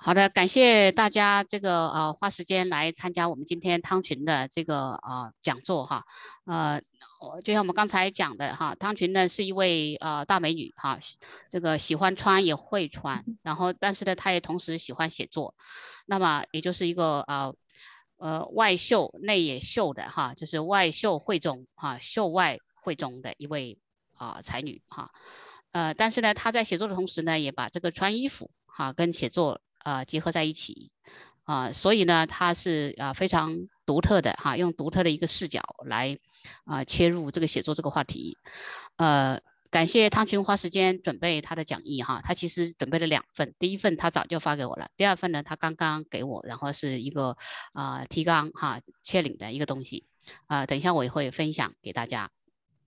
好的，感谢大家花时间来参加我们今天汤群的讲座哈。就像我们刚才讲的哈，汤群呢是一位大美女哈，这个喜欢穿也会穿，然后但是呢她也同时喜欢写作，那么也就是一个外秀内也秀的哈，就是外秀会中哈，秀外慧中的一位才女哈。但是呢，她在写作的同时呢，也把这个穿衣服哈跟写作结合在一起所以呢，她是非常独特的哈，用独特的一个视角来切入这个写作这个话题。感谢汤群花时间准备他的讲义哈，他其实准备了2份，第一份他早就发给我了，第二份呢他刚刚给我，然后是一个提纲哈切领的一个东西等一下我也会分享给大家。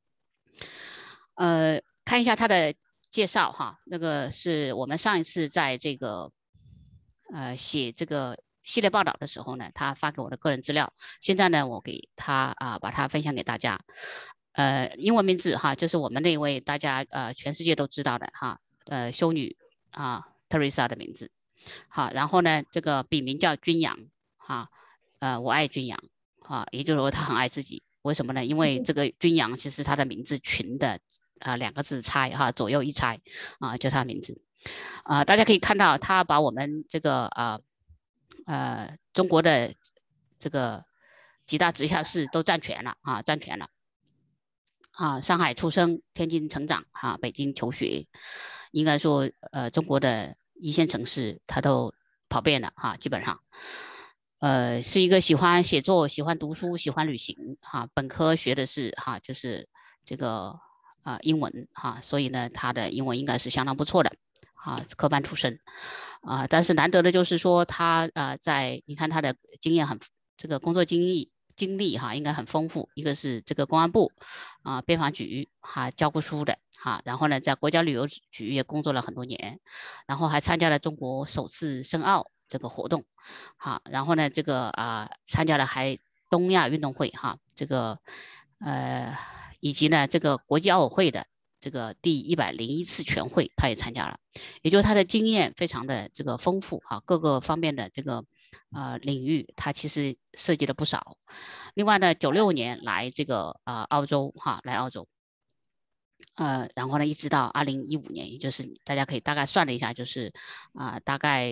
看一下他的介绍哈，那个是我们上一次在这个写这个系列报道的时候呢，他发给我的个人资料，现在呢我给他把它分享给大家。英文名字哈，就是我们那位大家全世界都知道的哈修女Teresa 的名字。好，然后呢这个笔名叫君阳哈，我爱君阳也就是说他很爱自己。为什么呢？因为这个君阳其实他的名字群的2个字拆哈，左右一拆就他的名字大家可以看到他把我们这个中国的这个几大直辖市都占全了占全了上海出生，天津成长北京求学，应该说中国的一线城市他都跑遍了基本上。是一个喜欢写作、喜欢读书、喜欢旅行本科学的是就是这个英文所以呢，他的英文应该是相当不错的科班出身但是难得的就是说他在你看他的经验这个工作经历应该很丰富，一个是这个公安部边防局教过书的然后呢在国家旅游局也工作了很多年，然后还参加了中国首次申奥这个活动然后呢这个参加了还东亚运动会这个以及呢这个国际奥委会的这个第101次全会他也参加了，也就是他的经验非常的这个丰富各个方面的这个领域他其实涉及了不少。另外呢96年来这个澳洲来澳洲然后呢一直到2015年，也就是大家可以大概算了一下，就是大概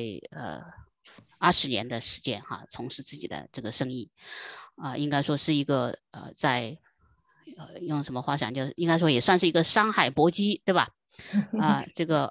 20年的时间从事自己的这个生意应该说是一个在用什么话讲，就是应该说也算是一个商海搏击，对吧？这个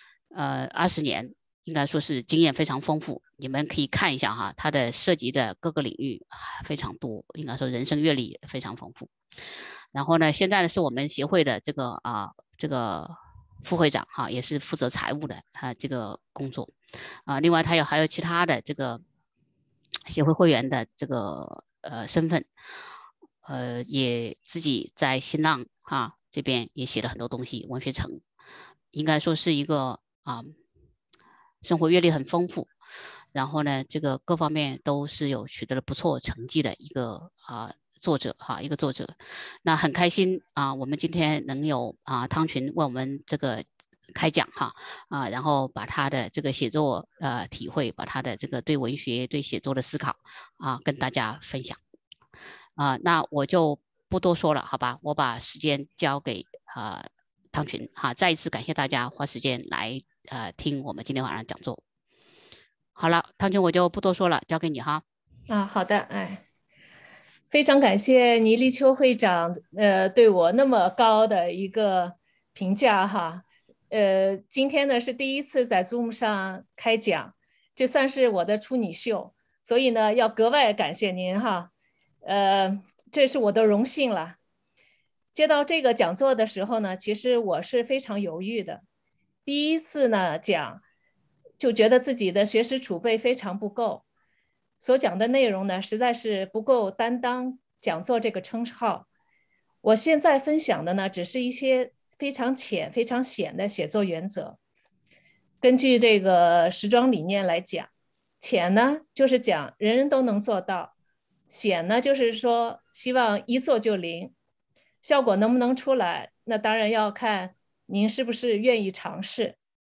20年应该说是经验非常丰富，你们可以看一下他的涉及的各个领域非常多，应该说人生阅历非常丰富。然后呢，现在呢是我们协会的这个副会长也是负责财务的这个工作另外他还有其他的这个协会会员的这个身份也自己在新浪这边也写了很多东西，文学城应该说是一个生活阅历很丰富，然后呢这个各方面都是有取得了不错成绩的一个一个作者。那很开心我们今天能有汤群为我们这个开讲然后把他的这个写作体会，把他的这个对文学对写作的思考跟大家分享那我就不多说了，好吧？我把时间交给汤群再一次感谢大家花时间来听我们今天晚上讲座。好了，汤群我就不多说了，交给你哈。 好的，非常感谢倪立秋会长对我那么高的一个评价哈。今天呢是第一次在 Zoom 上开讲，这算是我的处女秀，所以呢要格外感谢您哈。这是我的荣幸了。接到这个讲座的时候呢，其实我是非常犹豫的。第一次呢讲，就觉得自己的学识储备非常不够，所讲的内容呢实在是不够担当讲座这个称号。我现在分享的呢，只是一些非常浅、非常显的写作原则。根据这个时装理念来讲，浅呢就是讲人人都能做到，显呢就是说希望一做就灵。效果能不能出来，那当然要看您是不是愿意尝试。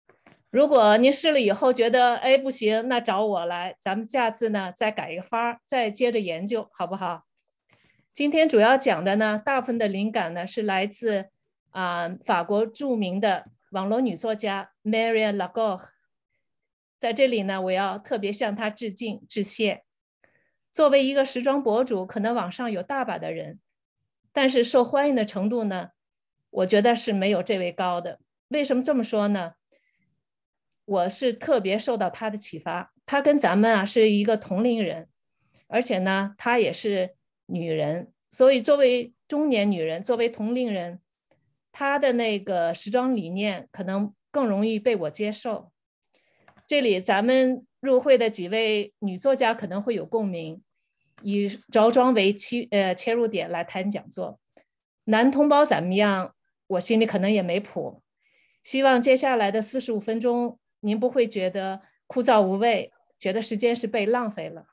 如果您试了以后觉得哎不行，那找我来，咱们下次呢再改一个法儿，再接着研究，好不好？今天主要讲的呢，大部分的灵感呢是来自法国著名的网络女作家 Maria Lagoure。在这里呢，我要特别向她致敬致谢。作为一个时装博主，可能网上有大把的人，但是受欢迎的程度呢，我觉得是没有这位高的。为什么这么说呢？我是特别受到她的启发。她跟咱们是一个同龄人，而且呢，她也是女人，所以作为中年女人，作为同龄人，她的那个时装理念可能更容易被我接受。这里咱们入会的几位女作家可能会有共鸣，以着装为切入点来谈讲座。男同胞怎么样？我心里可能也没谱。希望接下来的45分钟，您不会觉得枯燥无味，觉得时间是被浪费了。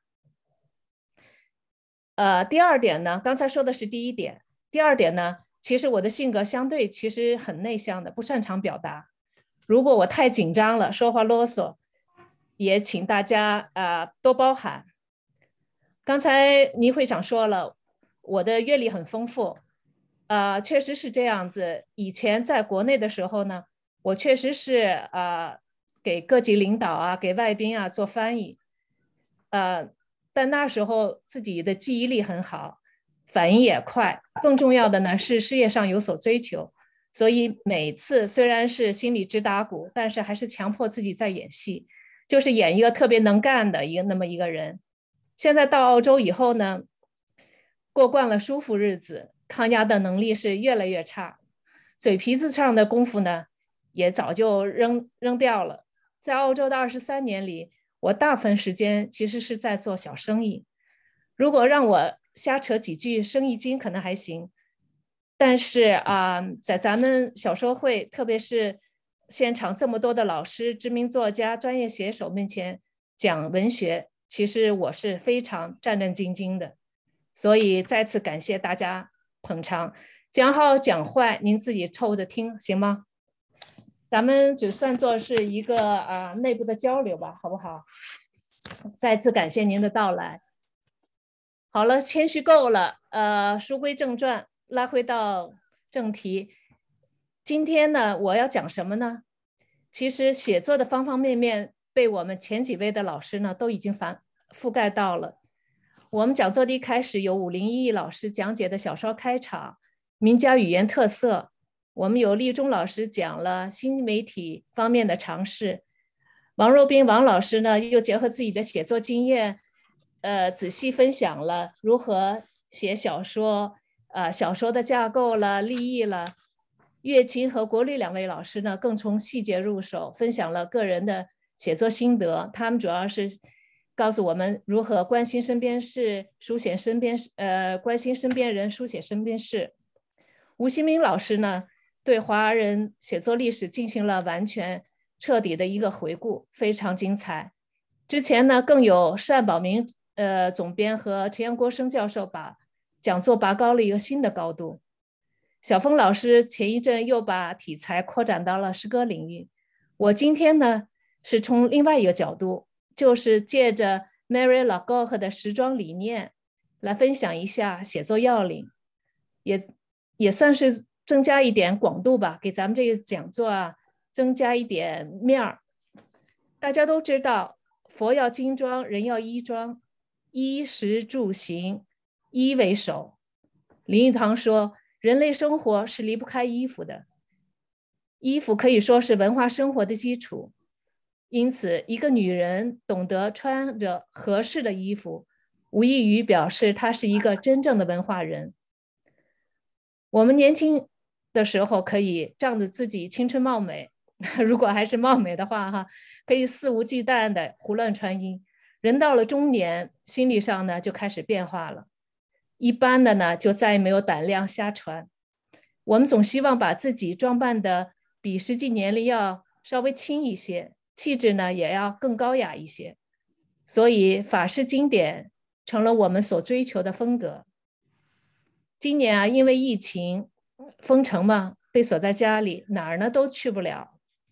第二点呢，刚才说的是第一点。第二点呢，其实我的性格相对其实很内向的，不擅长表达。如果我太紧张了，说话啰嗦，也请大家多包涵。刚才倪会长说了，我的阅历很丰富，确实是这样子。以前在国内的时候呢，我确实是给各级领导给外宾做翻译，但那时候自己的记忆力很好，反应也快，更重要的呢是事业上有所追求，所以每次虽然是心里直打鼓，但是还是强迫自己在演戏，就是演一个特别能干的那么一个人。现在到澳洲以后呢，过惯了舒服日子，抗压的能力是越来越差，嘴皮子上的功夫呢也早就扔掉了。在澳洲的23年里，我大部分时间其实是在做小生意。如果让我瞎扯几句生意经可能还行，但是在咱们小说会，特别是现场这么多的老师、知名作家、专业写手面前讲文学，其实我是非常战战兢兢的。所以再次感谢大家捧场，讲好讲坏您自己凑着听，行吗？咱们只算作是一个内部的交流吧，好不好？再次感谢您的到来。好了，谦虚够了，书归正传，拉回到正题。今天呢，我要讲什么呢？其实写作的方方面面被我们前几位的老师呢都已经覆盖到了。我们讲座的一开始有501老师讲解的小说开场，名家语言特色。我们有立中老师讲了新媒体方面的尝试，王若冰王老师呢又结合自己的写作经验，仔细分享了如何写小说，小说的架构了、立意了。岳琴和国立2位老师呢更从细节入手，分享了个人的写作心得。他们主要是告诉我们如何关心身边事，书写身边关心身边人，书写身边事。吴新明老师呢对华人写作历史进行了完全彻底的一个回顾，非常精彩。之前呢，更有单宝明总编和陈阳国生教授把讲座拔高了一个新的高度。小峰老师前一阵又把题材扩展到了诗歌领域。我今天呢，是从另外一个角度，就是借着 Mary Lagoure 的时装理念来分享一下写作要领，也算是增加一点广度吧，给咱们这个讲座增加一点面儿。大家都知道，佛要金装，人要衣装，衣食住行，衣为首。林语堂说，人类生活是离不开衣服的，衣服可以说是文化生活的基础。因此，一个女人懂得穿着合适的衣服，无异于表示她是一个真正的文化人。我们年轻的时候可以仗着自己青春貌美，如果还是貌美的话可以肆无忌惮的胡乱穿衣。人到了中年，心理上呢就开始变化了，一般的呢就再也没有胆量瞎穿。我们总希望把自己装扮的比实际年龄要稍微轻一些，气质呢也要更高雅一些，所以法式经典成了我们所追求的风格。今年因为疫情封城嘛，被锁在家里，哪儿呢都去不了。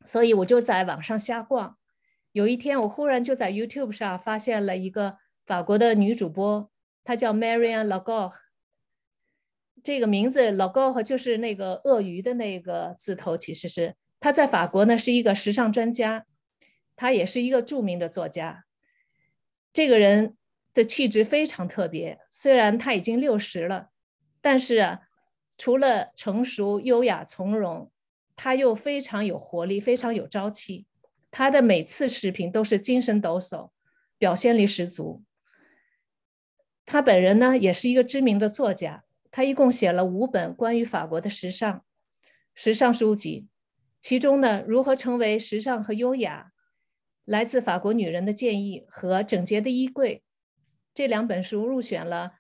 所以我就在网上瞎逛。有一天，我忽然就在 YouTube 上发现了一个法国的女主播，她叫 Marianne Lagore。这个名字 Lagore 就是那个鳄鱼的那个字头，其实是她在法国呢是一个时尚专家，她也是一个著名的作家。这个人的气质非常特别，虽然他已经60了，但是啊，除了成熟、优雅、从容，他又非常有活力，非常有朝气。他的每次视频都是精神抖擞，表现力十足。他本人呢，也是一个知名的作家，他一共写了5本关于法国的时尚书籍，其中呢，如何成为时尚和优雅，来自法国女人的建议和整洁的衣柜，这2本书入选了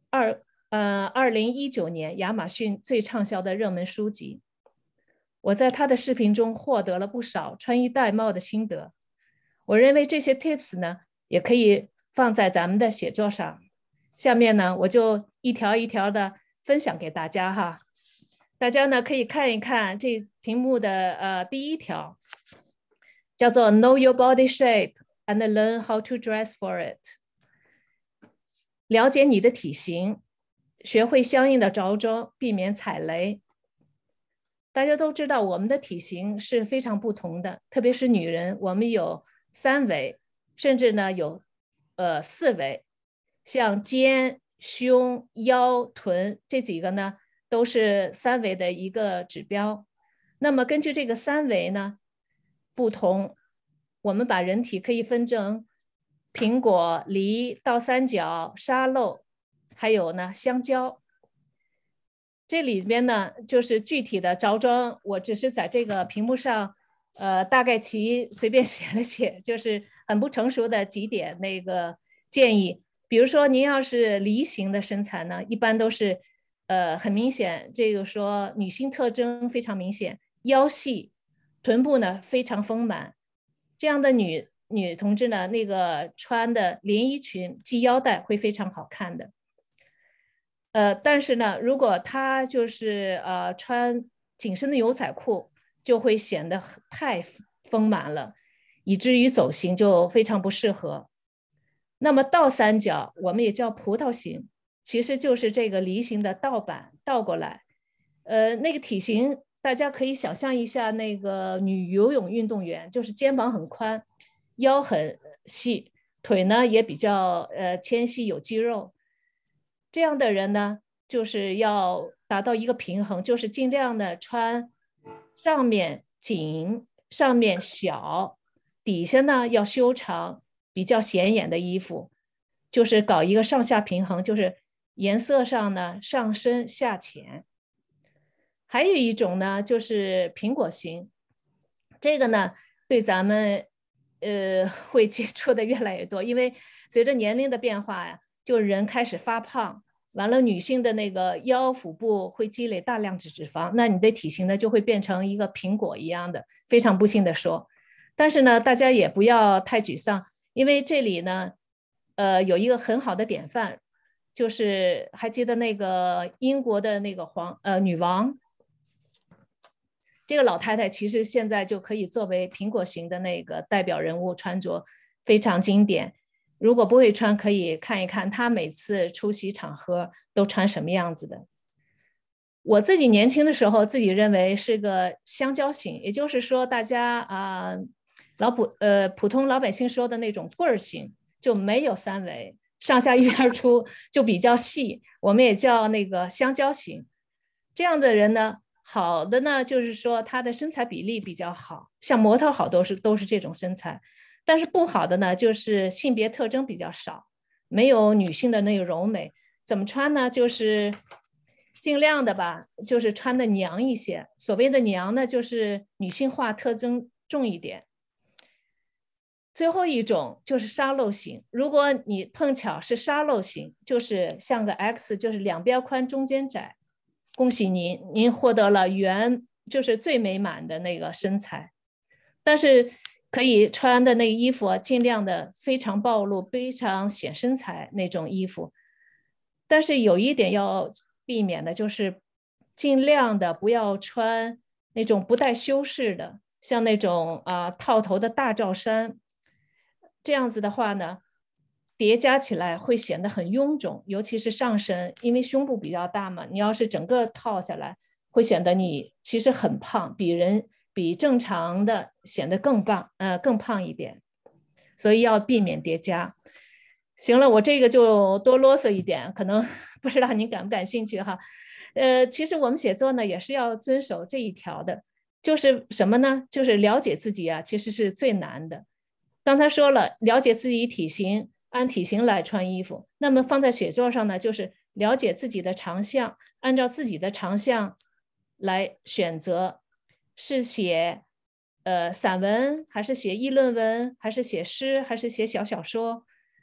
2019年亚马逊最畅销的热门书籍。我在他的视频中获得了不少穿衣戴帽的心得。我认为这些 tips 呢，也可以放在咱们的写作上。下面呢，我就一条一条的分享给大家哈。大家呢可以看一看这屏幕的第1条，叫做 Know your body shape and learn how to dress for it。了解你的体型，学会相应的着装，避免踩雷。大家都知道我们的体型是非常不同的，特别是女人，我们有3围，甚至呢有4围，像肩、胸、腰、臀这几个呢都是3围的一个指标。那么根据这个3围呢不同，我们把人体可以分成苹果、梨、倒三角、沙漏，还有呢香蕉。这里边呢，就是具体的着装，我只是在这个屏幕上，大概其随便写了写，就是很不成熟的几点那个建议。比如说，您要是梨形的身材呢，一般都是，很明显，这个说女性特征非常明显，腰细，臀部呢非常丰满，这样的女同志呢，那个穿的连衣裙系腰带会非常好看的。但是呢，如果她就是穿紧身的牛仔裤，就会显得太丰满了，以至于走形就非常不适合。那么倒三角，我们也叫葡萄形，其实就是这个梨形的倒版，倒过来。那个体型，大家可以想象一下，那个女游泳运动员，就是肩膀很宽，腰很细，腿呢也比较纤细有肌肉。这样的人呢，就是要达到一个平衡，就是尽量的穿上面紧，上面小，底下呢要修长，比较显眼的衣服，就是搞一个上下平衡，就是颜色上呢上深下浅。还有一种呢，就是苹果型，这个呢对咱们会接触的越来越多，因为随着年龄的变化呀，就人开始发胖，完了女性的那个腰腹部会积累大量脂肪，那你的体型呢就会变成一个苹果一样的，非常不幸的说。但是呢，大家也不要太沮丧，因为这里呢，有一个很好的典范，就是还记得那个英国的那个女王。这个老太太其实现在就可以作为苹果型的那个代表人物，穿着非常经典。如果不会穿，可以看一看她每次出席场合都穿什么样子的。我自己年轻的时候，自己认为是个香蕉型，也就是说，大家普通老百姓说的那种棍儿型，就没有3围，上下一边出，就比较细。我们也叫那个香蕉型。这样的人呢，好的呢，就是说他的身材比例比较好，像模特好多都是这种身材。但是不好的呢，就是性别特征比较少，没有女性的那个柔美。怎么穿呢？就是尽量的吧，就是穿的娘一些。所谓的娘呢，就是女性化特征重一点。最后一种就是沙漏型，如果你碰巧是沙漏型，就是像个 X， 就是两边宽中间窄，恭喜您，您获得了就是最美满的那个身材。但是可以穿的那个衣服尽量的非常暴露，非常显身材那种衣服。但是有一点要避免的就是尽量的不要穿那种不带修饰的， 像那种套头的大罩衫，这样子的话呢，叠加起来会显得很臃肿，尤其是上身，因为胸部比较大嘛，你要是整个套下来，会显得你其实很胖，比正常的显得更胖一点，所以要避免叠加。行了，我这个就多啰嗦一点，可能不知道您感不感兴趣哈。其实我们写作呢也是要遵守这一条的，就是什么呢？就是了解自己啊，其实是最难的。刚才说了，了解自己体型，按体型来穿衣服。那么放在写作上呢，就是了解自己的长项，按照自己的长项来选择，是写散文，还是写议论文，还是写诗，还是写小说。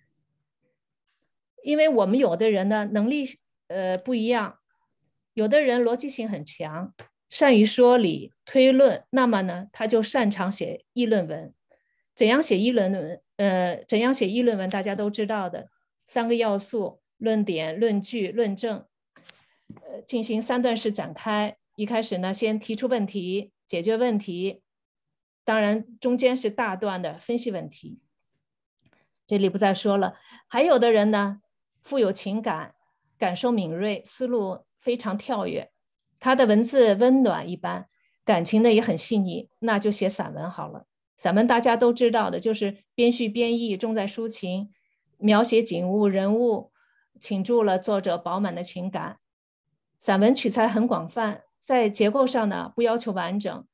因为我们有的人呢能力不一样，有的人逻辑性很强，善于说理推论，那么呢他就擅长写议论文。怎样写议论文？大家都知道的3个要素：论点、论据、论证。进行3段式展开。一开始呢，先提出问题，解决问题，当然中间是大段的分析问题。这里不再说了。还有的人呢，富有情感，感受敏锐，思路非常跳跃，他的文字温暖一般，感情呢也很细腻，那就写散文好了。散文大家都知道的，就是编叙编意，重在抒情，描写景物人物，倾注了作者饱满的情感。散文取材很广泛，在结构上呢不要求完整，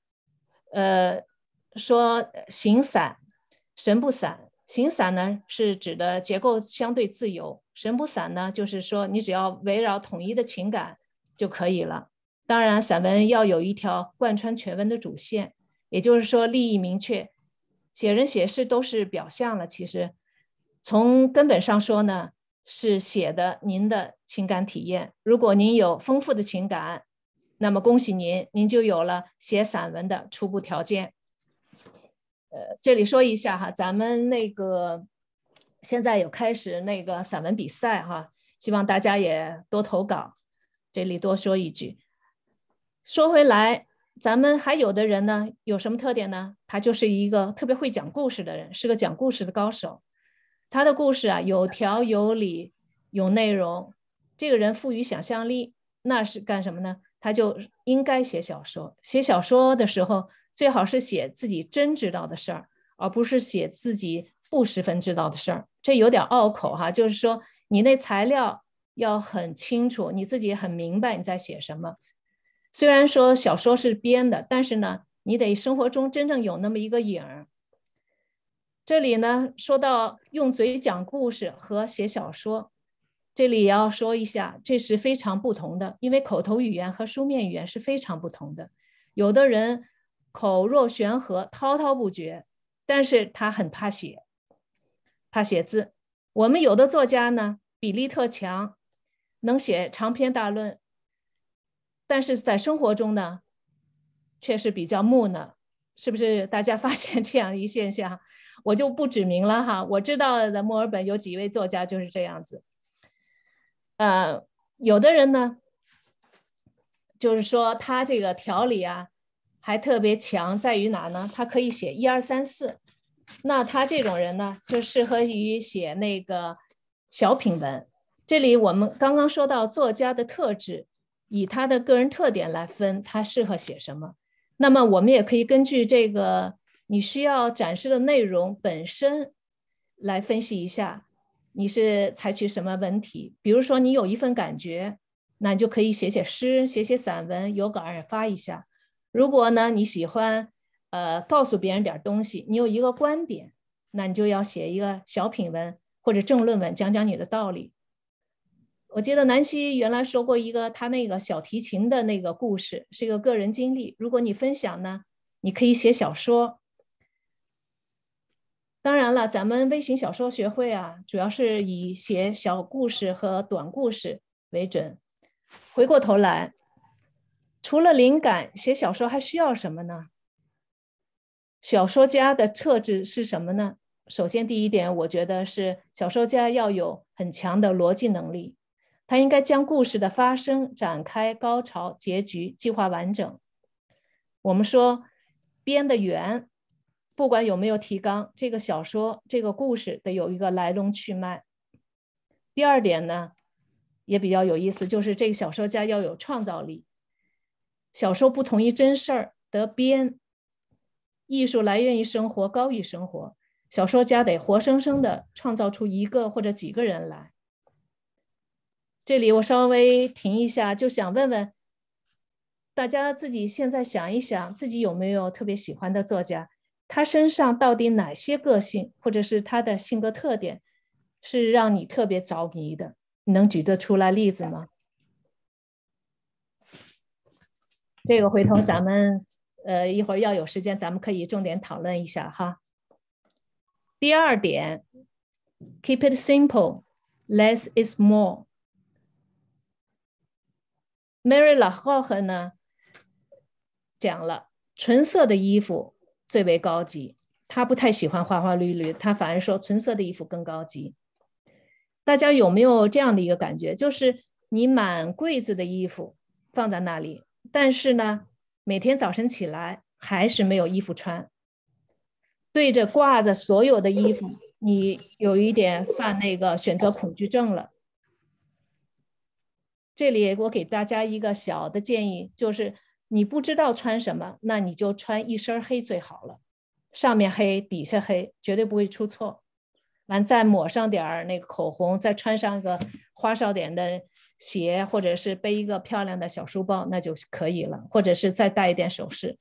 说形散神不散。形散呢是指的结构相对自由，神不散呢就是说你只要围绕统一的情感就可以了。当然散文要有一条贯穿全文的主线，也就是说立意明确。写人写事都是表象了，其实从根本上说呢，是写的您的情感体验。如果您有丰富的情感，那么恭喜您，您就有了写散文的初步条件。这里说一下哈，咱们那个现在有开始那个散文比赛哈，希望大家也多投稿。这里多说一句。说回来，咱们还有的人呢，有什么特点呢？他就是一个特别会讲故事的人，是个讲故事的高手。他的故事啊，有条有理，有内容。这个人富于想象力，那是干什么呢？他就应该写小说。写小说的时候，最好是写自己真知道的事儿，而不是写自己不十分知道的事儿。这有点拗口哈，就是说你那材料要很清楚，你自己很明白你在写什么。虽然说小说是编的，但是呢，你得生活中真正有那么一个影儿。这里呢，说到用嘴讲故事和写小说，这里也要说一下，这是非常不同的，因为口头语言和书面语言是非常不同的。有的人口若悬河，滔滔不绝，但是他很怕写字。我们有的作家呢，笔力特强，能写长篇大论，但是在生活中呢，却是比较木讷，是不是？大家发现这样一现象，我就不指名了哈。我知道的墨尔本有几位作家就是这样子。有的人呢，就是说他这个条理啊，还特别强，在于哪呢？他可以写1、2、3、4。那他这种人呢，就适合于写那个小品文。这里我们刚刚说到作家的特质，以他的个人特点来分，他适合写什么。那么我们也可以根据这个你需要展示的内容本身来分析一下，你是采取什么文体。比如说你有一份感觉，那你就可以写写诗，写写散文，有感而发一下。如果呢你喜欢告诉别人点东西，你有一个观点，那你就要写一个小品文或者政论文，讲讲你的道理。我记得南希原来说过一个他那个小提琴的那个故事，是一个个人经历。如果你分享呢，你可以写小说。当然了，咱们微型小说学会啊，主要是以写小故事和短故事为准。回过头来，除了灵感，写小说还需要什么呢？小说家的特质是什么呢？首先第一点，我觉得是小说家要有很强的逻辑能力。他应该将故事的发生、展开、高潮、结局计划完整。我们说编的圆，不管有没有提纲，这个小说这个故事得有一个来龙去脉。第二点呢，也比较有意思，就是这个小说家要有创造力。小说不同于真事儿得编，艺术来源于生活，高于生活。小说家得活生生的创造出一个或者几个人来。这里我稍微停一下，就想问问大家自己现在想一想，自己有没有特别喜欢的作家？他身上到底哪些个性，或者是他的性格特点，是让你特别着迷的？你能举得出来例子吗？这个回头咱们一会儿要有时间，咱们可以重点讨论一下哈。第二点 ，keep it simple, less is more。Mary LaHoche 呢讲了，纯色的衣服最为高级。他不太喜欢花花绿绿，他反而说纯色的衣服更高级。大家有没有这样的一个感觉？就是你满柜子的衣服放在那里，但是呢，每天早晨起来还是没有衣服穿。对着挂着所有的衣服，你有一点犯那个选择恐惧症了。这里我给大家一个小的建议，就是你不知道穿什么，那你就穿一身黑最好了，上面黑，底下黑，绝对不会出错。完再抹上点那个口红，再穿上一个花哨点的鞋，或者是背一个漂亮的小书包，那就可以了，或者是再戴一点首饰。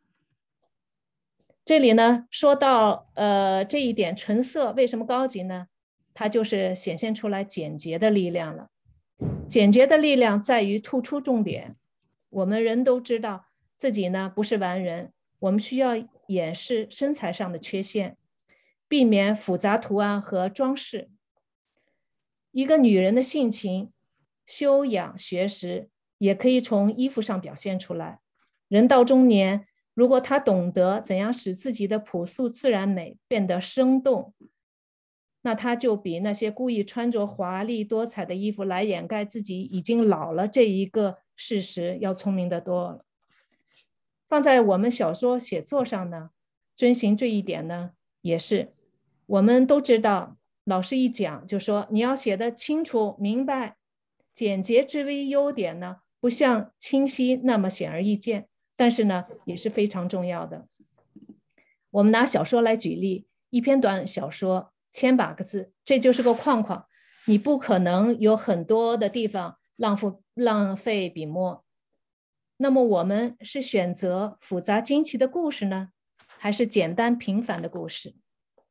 这里呢说到这一点，纯色为什么高级呢？它就是显现出来简洁的力量了。简洁的力量在于突出重点。我们人都知道自己呢不是完人，我们需要掩饰身材上的缺陷，避免复杂图案和装饰。一个女人的性情、修养、学识也可以从衣服上表现出来。人到中年，如果她懂得怎样使自己的朴素自然美变得生动，那她就比那些故意穿着华丽多彩的衣服来掩盖自己已经老了这一个事实要聪明得多了。放在我们小说写作上呢，遵循这一点呢，也是我们都知道，老师一讲就说你要写得清楚明白，简洁之为优点呢，不像清晰那么显而易见，但是呢也是非常重要的。我们拿小说来举例，一篇短小说1000-800个字，这就是个框框，你不可能有很多的地方浪费笔墨。那么我们是选择复杂惊奇的故事呢，还是简单平凡的故事？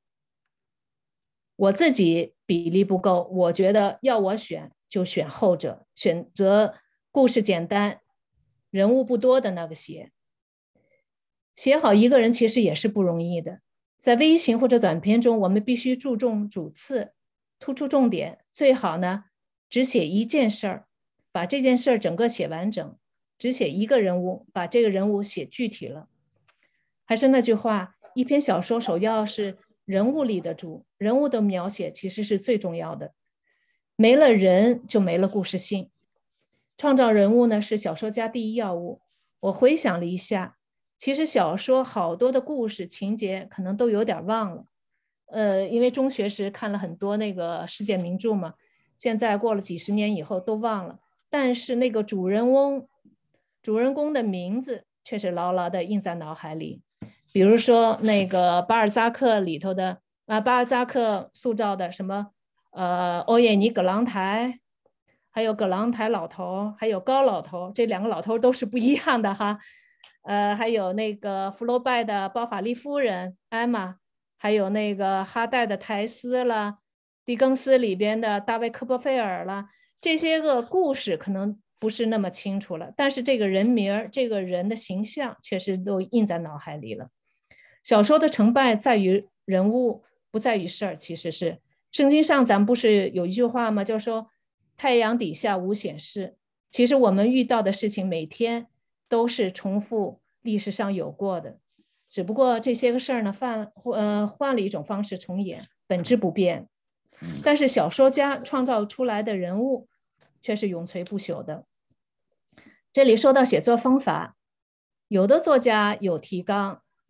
我自己比例不够，我觉得要我选就选后者，选择故事简单、人物不多的那个写。写好一个人其实也是不容易的，在微型或者短篇中，我们必须注重主次，突出重点，最好呢只写一件事儿，把这件事儿整个写完整。只写一个人物，把这个人物写具体了。还是那句话，一篇小说首要是人物立得住，人物的描写其实是最重要的。没了人，就没了故事性。创造人物呢，是小说家第一要务。我回想了一下，其实小说好多的故事情节可能都有点忘了。因为中学时看了很多那个世界名著嘛，现在过了几十年以后都忘了。但是那个主人公的名字却是牢牢的印在脑海里。比如说那个巴尔扎克里头的巴尔扎克塑造的什么欧耶尼葛朗台，还有葛朗台老头，还有高老头，这两个老头都是不一样的哈。还有那个福楼拜的包法利夫人艾玛，还有那个哈代的苔丝啦，狄更斯里边的大卫科波菲尔啦，这些个故事可能不是那么清楚了，但是这个人名、这个人的形象确实都印在脑海里了。小说的成败在于人物，不在于事儿。其实是圣经上咱们不是有一句话吗？就说太阳底下无显事。其实我们遇到的事情每天都是重复历史上有过的，只不过这些个事儿呢换了一种方式重演，本质不变。但是小说家创造出来的人物却是永垂不朽的。这里说到写作方法，有的作家有提纲，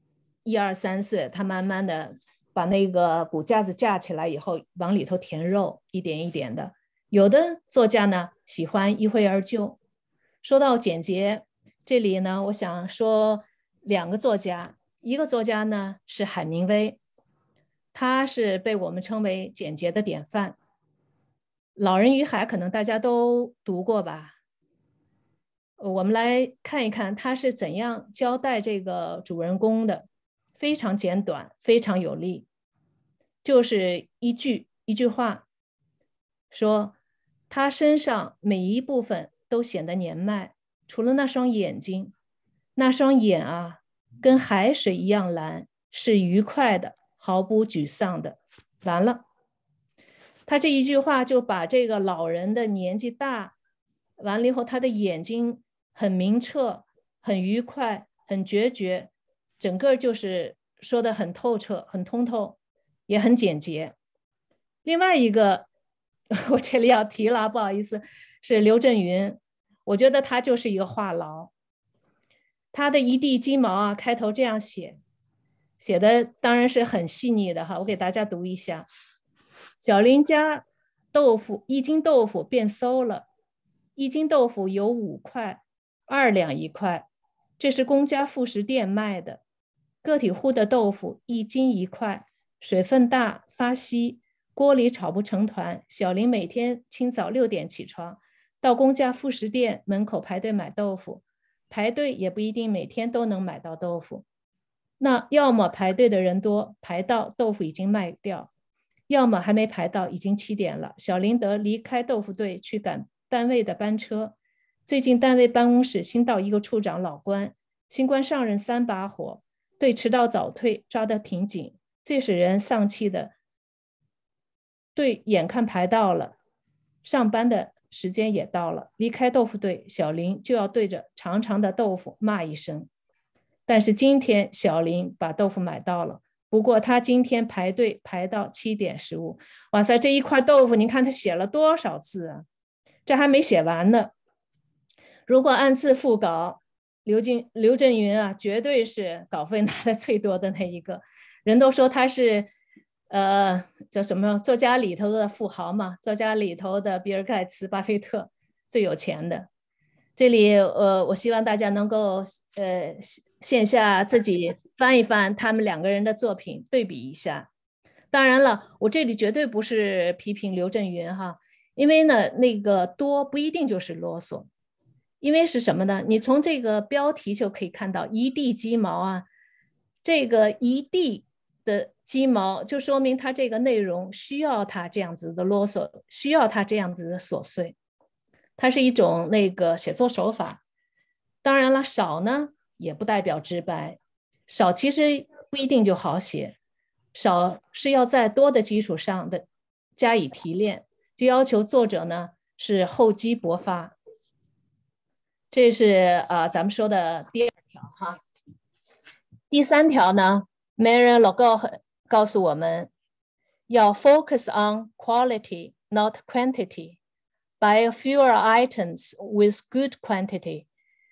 1、2、3、4，他慢慢的把那个骨架子架起来以后，往里头填肉，一点一点的。有的作家呢喜欢一挥而就。说到简洁，这里呢我想说2个作家，一个作家呢是海明威，他是被我们称为简洁的典范。老人与海可能大家都读过吧，我们来看一看他是怎样交代这个主人公的，非常简短，非常有力，就是一句话，说他身上每一部分都显得年迈，除了那双眼睛，那双眼啊，跟海水一样蓝，是愉快的，毫不沮丧的。完了，他这一句话就把这个老人的年纪大，完了以后他的眼睛很明澈，很愉快，很决绝，整个就是说的很透彻，很通透，也很简洁。另外一个我这里要提了，不好意思，是刘震云，我觉得他就是一个话痨。他的一地鸡毛啊，开头这样写的当然是很细腻的哈，我给大家读一下。小林家一斤豆腐变馊了，一斤豆腐有5块，2两1块，这是公家副食店卖的。个体户的豆腐1斤1块，水分大发稀，锅里炒不成团。小林每天清早6点起床，到公家副食店门口排队买豆腐，排队也不一定每天都能买到豆腐。那要么排队的人多，排到豆腐已经卖掉，要么还没排到，已经7点了。小林得离开豆腐队去赶单位的班车。最近单位办公室新到一个处长老官，新官上任3把火，对迟到早退抓得挺紧。最使人丧气的，队眼看排到了，上班的时间也到了，离开豆腐队，小林就要对着长长的豆腐骂一声。但是今天小林把豆腐买到了，不过他今天排队排到7点15。哇塞，这一块豆腐您看他写了多少字啊，这还没写完呢。如果按字复稿，刘震云啊，绝对是稿费拿的最多的那一个。人都说他是叫什么作家里头的富豪嘛，作家里头的比尔盖茨、巴菲特最有钱的。这里我希望大家能够线下自己翻一翻他们2个人的作品，对比一下。当然了，我这里绝对不是批评刘震云哈，因为呢那个多不一定就是啰嗦。因为是什么呢？你从这个标题就可以看到一地鸡毛啊，这个一地的鸡毛就说明他这个内容需要他这样子的啰嗦，需要他这样子的琐碎，它是一种那个写作手法。当然了，少呢也不代表直白，少其实不一定就好写，少是要在多的基础上的加以提炼，就要求作者呢是厚积薄发。这是咱们说的第2条哈。第3条呢 ，Marian Logo 告诉我们要 focus on quality, not quantity. Buy fewer items with good quantity.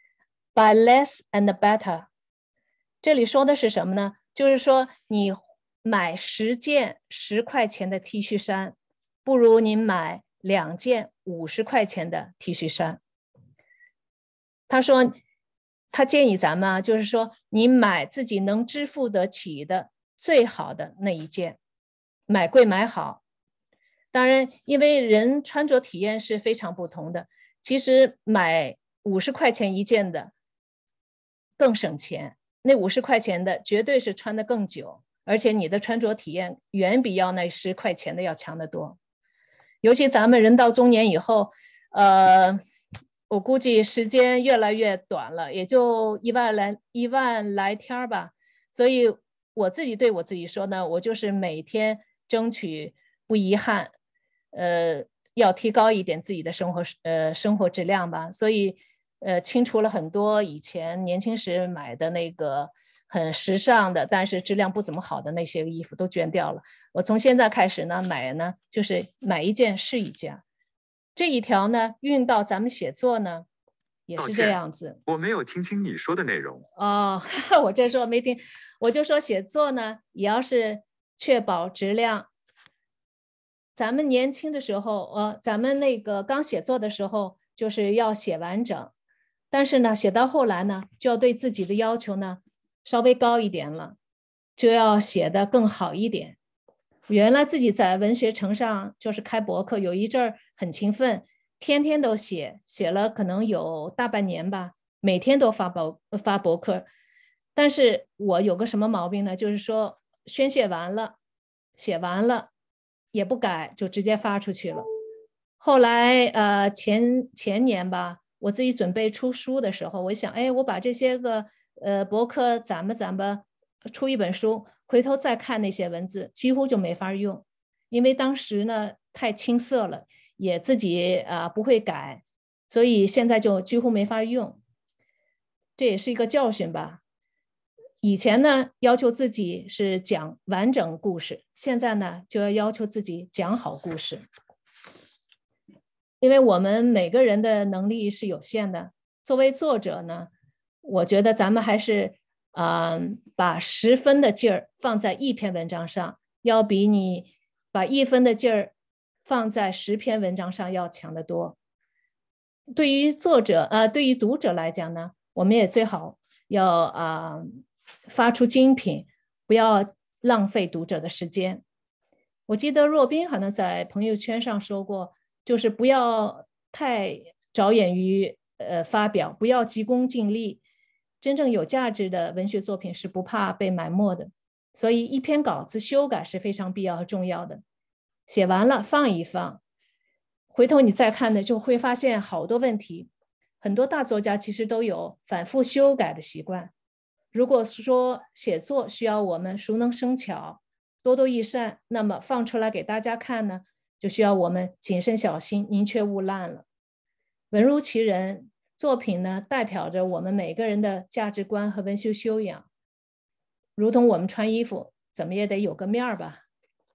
Buy less and better. 这里说的是什么呢？就是说你买10件10块钱的 T 恤衫，不如您买2件50块钱的 T 恤衫。他说他建议咱们啊，就是说你买自己能支付得起的最好的那一件，买贵买好。当然因为人穿着体验是非常不同的，其实买50块钱一件的更省钱，那50块钱的绝对是穿得更久，而且你的穿着体验远比要那10块钱的要强得多。尤其咱们人到中年以后我估计时间越来越短了，也就1万来天吧。所以我自己对我自己说呢，我就是每天争取不遗憾，要提高一点自己的生活质量吧。所以清除了很多以前年轻时买的那个很时尚的，但是质量不怎么好的那些衣服都捐掉了。我从现在开始呢，就是买一件是一件。这一条呢，运到咱们写作呢， 也是这样子。 我没有听清你说的内容。 哦，我这说没听，我就说写作呢，也要是确保质量。咱们年轻的时候，咱们那个刚写作的时候，就是要写完整，但是呢，写到后来呢，就要对自己的要求呢稍微高一点了，就要写得更好一点。原来自己在文学城上就是开博客，有一阵儿很勤奋，天天都写，写了可能有大半年吧，每天都发博客。但是我有个什么毛病呢？就是说宣泄完了，写完了也不改，就直接发出去了。后来前年吧，我自己准备出书的时候，我想，哎，我把这些个博客攒吧，出一本书，回头再看那些文字，几乎就没法用，因为当时呢太青涩了，也自己不会改，所以现在就几乎没法用。这也是一个教训吧。以前呢，要求自己是讲完整故事，现在呢，就要求自己讲好故事。因为我们每个人的能力是有限的，作为作者呢，我觉得咱们还是把10分的劲儿放在一篇文章上，要比你把1分的劲儿放在10篇文章上要强得多。对于对于读者来讲呢，我们也最好要发出精品，不要浪费读者的时间。我记得若冰好像在朋友圈上说过，就是不要太着眼于发表，不要急功近利。真正有价值的文学作品是不怕被埋没的，所以一篇稿子修改是非常必要和重要的。写完了放一放，回头你再看呢，就会发现好多问题。很多大作家其实都有反复修改的习惯。如果说写作需要我们熟能生巧、多多益善，那么放出来给大家看呢，就需要我们谨慎小心、宁缺毋滥了。文如其人，作品呢代表着我们每个人的价值观和文学修养，如同我们穿衣服，怎么也得有个面儿吧。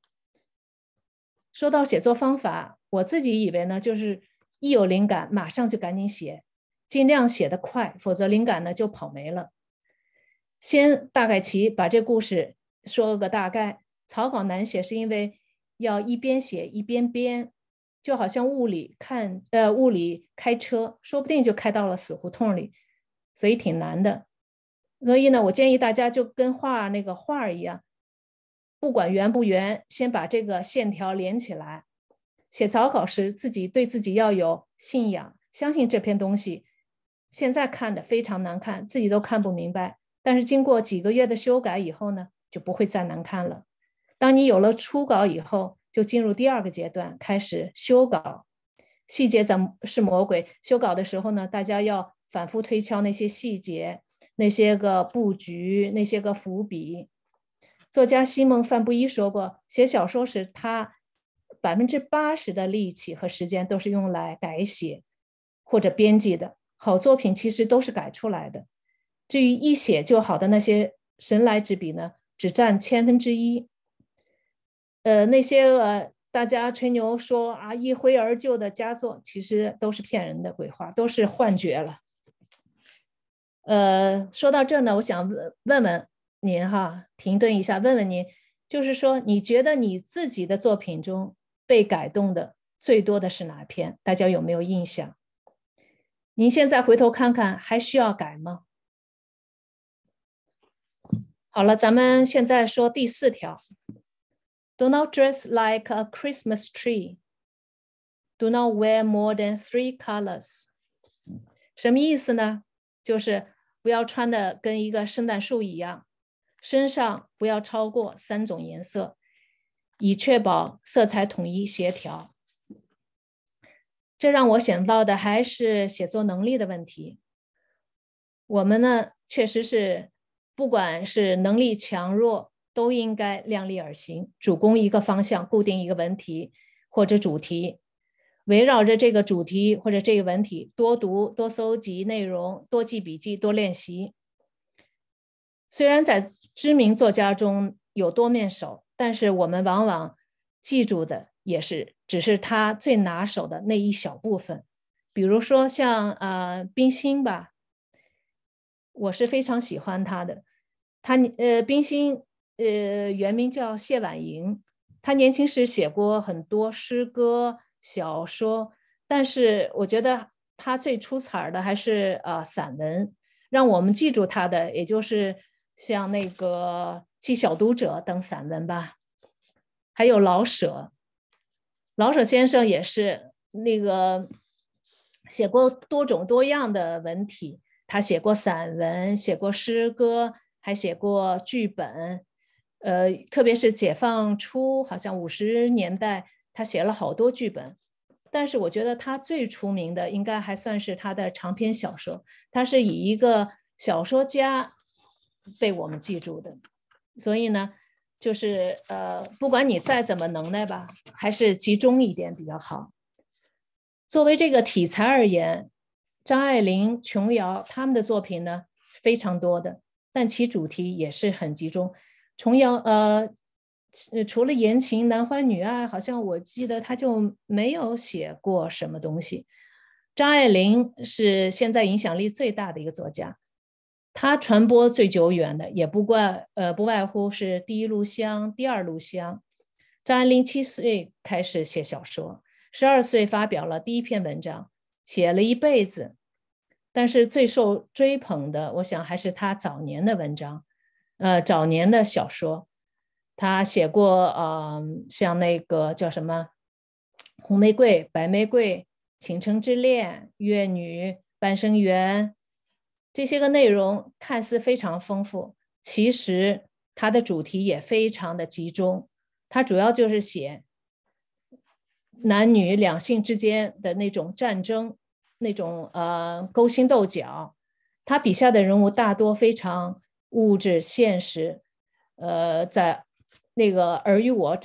说到写作方法，我自己以为呢，就是一有灵感马上就赶紧写，尽量写得快，否则灵感呢就跑没了。先大概齐把这故事说个大概。草稿难写是因为要一边写一边编，就好像雾里开车，说不定就开到了死胡同里，所以挺难的。所以呢，我建议大家就跟画那个画一样，不管圆不圆，先把这个线条连起来。写草稿时，对自己要有信仰，相信这篇东西现在看的非常难看，自己都看不明白，但是经过几个月的修改以后呢，就不会再难看了。当你有了初稿以后，就进入第2个阶段，开始修稿。细节是魔鬼，修稿的时候呢，大家要反复推敲那些细节，那些个布局，那些个伏笔。作家西蒙·范布伊说过，写小说时他80%的力气和时间都是用来改写或者编辑的。好作品其实都是改出来的。至于一写就好的那些神来之笔呢，只占1/1000。那些大家吹牛说一挥而就的佳作，其实都是骗人的鬼话，都是幻觉了。说到这呢，我想问问您哈，停顿一下，问问您，就是说，你觉得你自己的作品中被改动的最多的是哪篇？大家有没有印象？您现在回头看看，还需要改吗？好了，咱们现在说第4条。Do not dress like a Christmas tree. Do not wear more than 3 colors. 什么意思呢？就是不要穿的跟一个圣诞树一样，身上不要超过3种颜色，以确保色彩统一协调。这让我想到的还是写作能力的问题。我们呢，确实是不管是能力强弱，都应该量力而行，主攻一个方向，固定一个文题或者主题，围绕着这个主题或者这个文体多读、多搜集内容、多记笔记、多练习。虽然在知名作家中有多面手，但是我们往往记住的只是他最拿手的那一小部分， 比如说像冰心吧，我是非常喜欢他的。冰心原名叫谢婉莹，他年轻时写过很多诗歌、小说，但是我觉得他最出彩的还是散文，让我们记住他的，也就是像那个《寄小读者》等散文吧。还有老舍，老舍先生也是那个写过多种多样的文体，他写过散文，写过诗歌，还写过剧本。特别是解放初，好像50年代，他写了好多剧本。但是我觉得他最出名的应该还算是他的长篇小说，他是以一个小说家被我们记住的。所以呢，就是不管你再怎么能耐吧，还是集中一点比较好。作为这个题材而言，张爱玲、琼瑶他们的作品呢非常多的，但其主题也是很集中。琼瑶除了言情、男欢女爱，好像我记得他就没有写过什么东西。张爱玲是现在影响力最大的一个作家，她传播最久远的也不外乎是第一炉香、第二炉香。张爱玲7岁开始写小说，12岁发表了第一篇文章，写了一辈子。但是最受追捧的，我想还是她早年的文章，早年的小说。他写过像那个叫什么红玫瑰、白玫瑰、倾城之恋、越女、半生缘，这些个内容看似非常丰富，其实它的主题也非常的集中。它主要就是写男女两性之间的那种战争，那种勾心斗角。他笔下的人物大多非常物质现实，在那个尔虞我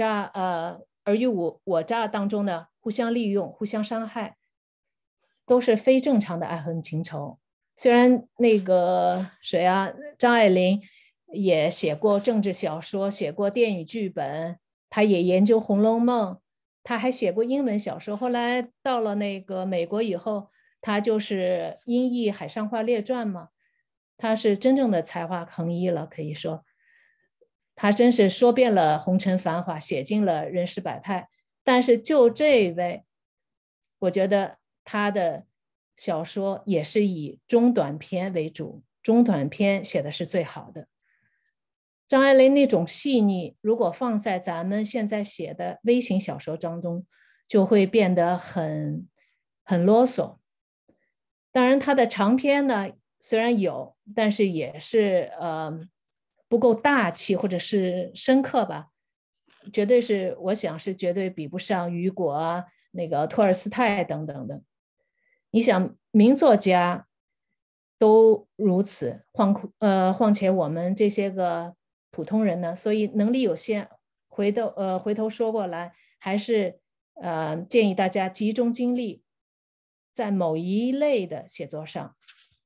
诈当中呢，互相利用、互相伤害，都是非正常的爱恨情仇。虽然那个张爱玲也写过政治小说，写过电影剧本，她也研究《红楼梦》，她还写过英文小说。后来到了那个美国以后，她就是英译《海上花列传》嘛，她是真正的才华横溢了，可以说。他真是说遍了红尘繁华，写尽了人世百态。但是就这位，我觉得他的小说也是以中短篇为主，中短篇写的是最好的。张爱玲那种细腻，如果放在咱们现在写的微型小说当中，就会变得很啰嗦。当然，他的长篇呢，虽然有，但是也是不够大气或者是深刻吧，绝对是我想是绝对比不上雨果啊、那个托尔斯泰等等的。你想名作家都如此，况且我们这些个普通人呢，所以能力有限，回头说过来，还是建议大家集中精力在某一类的写作上。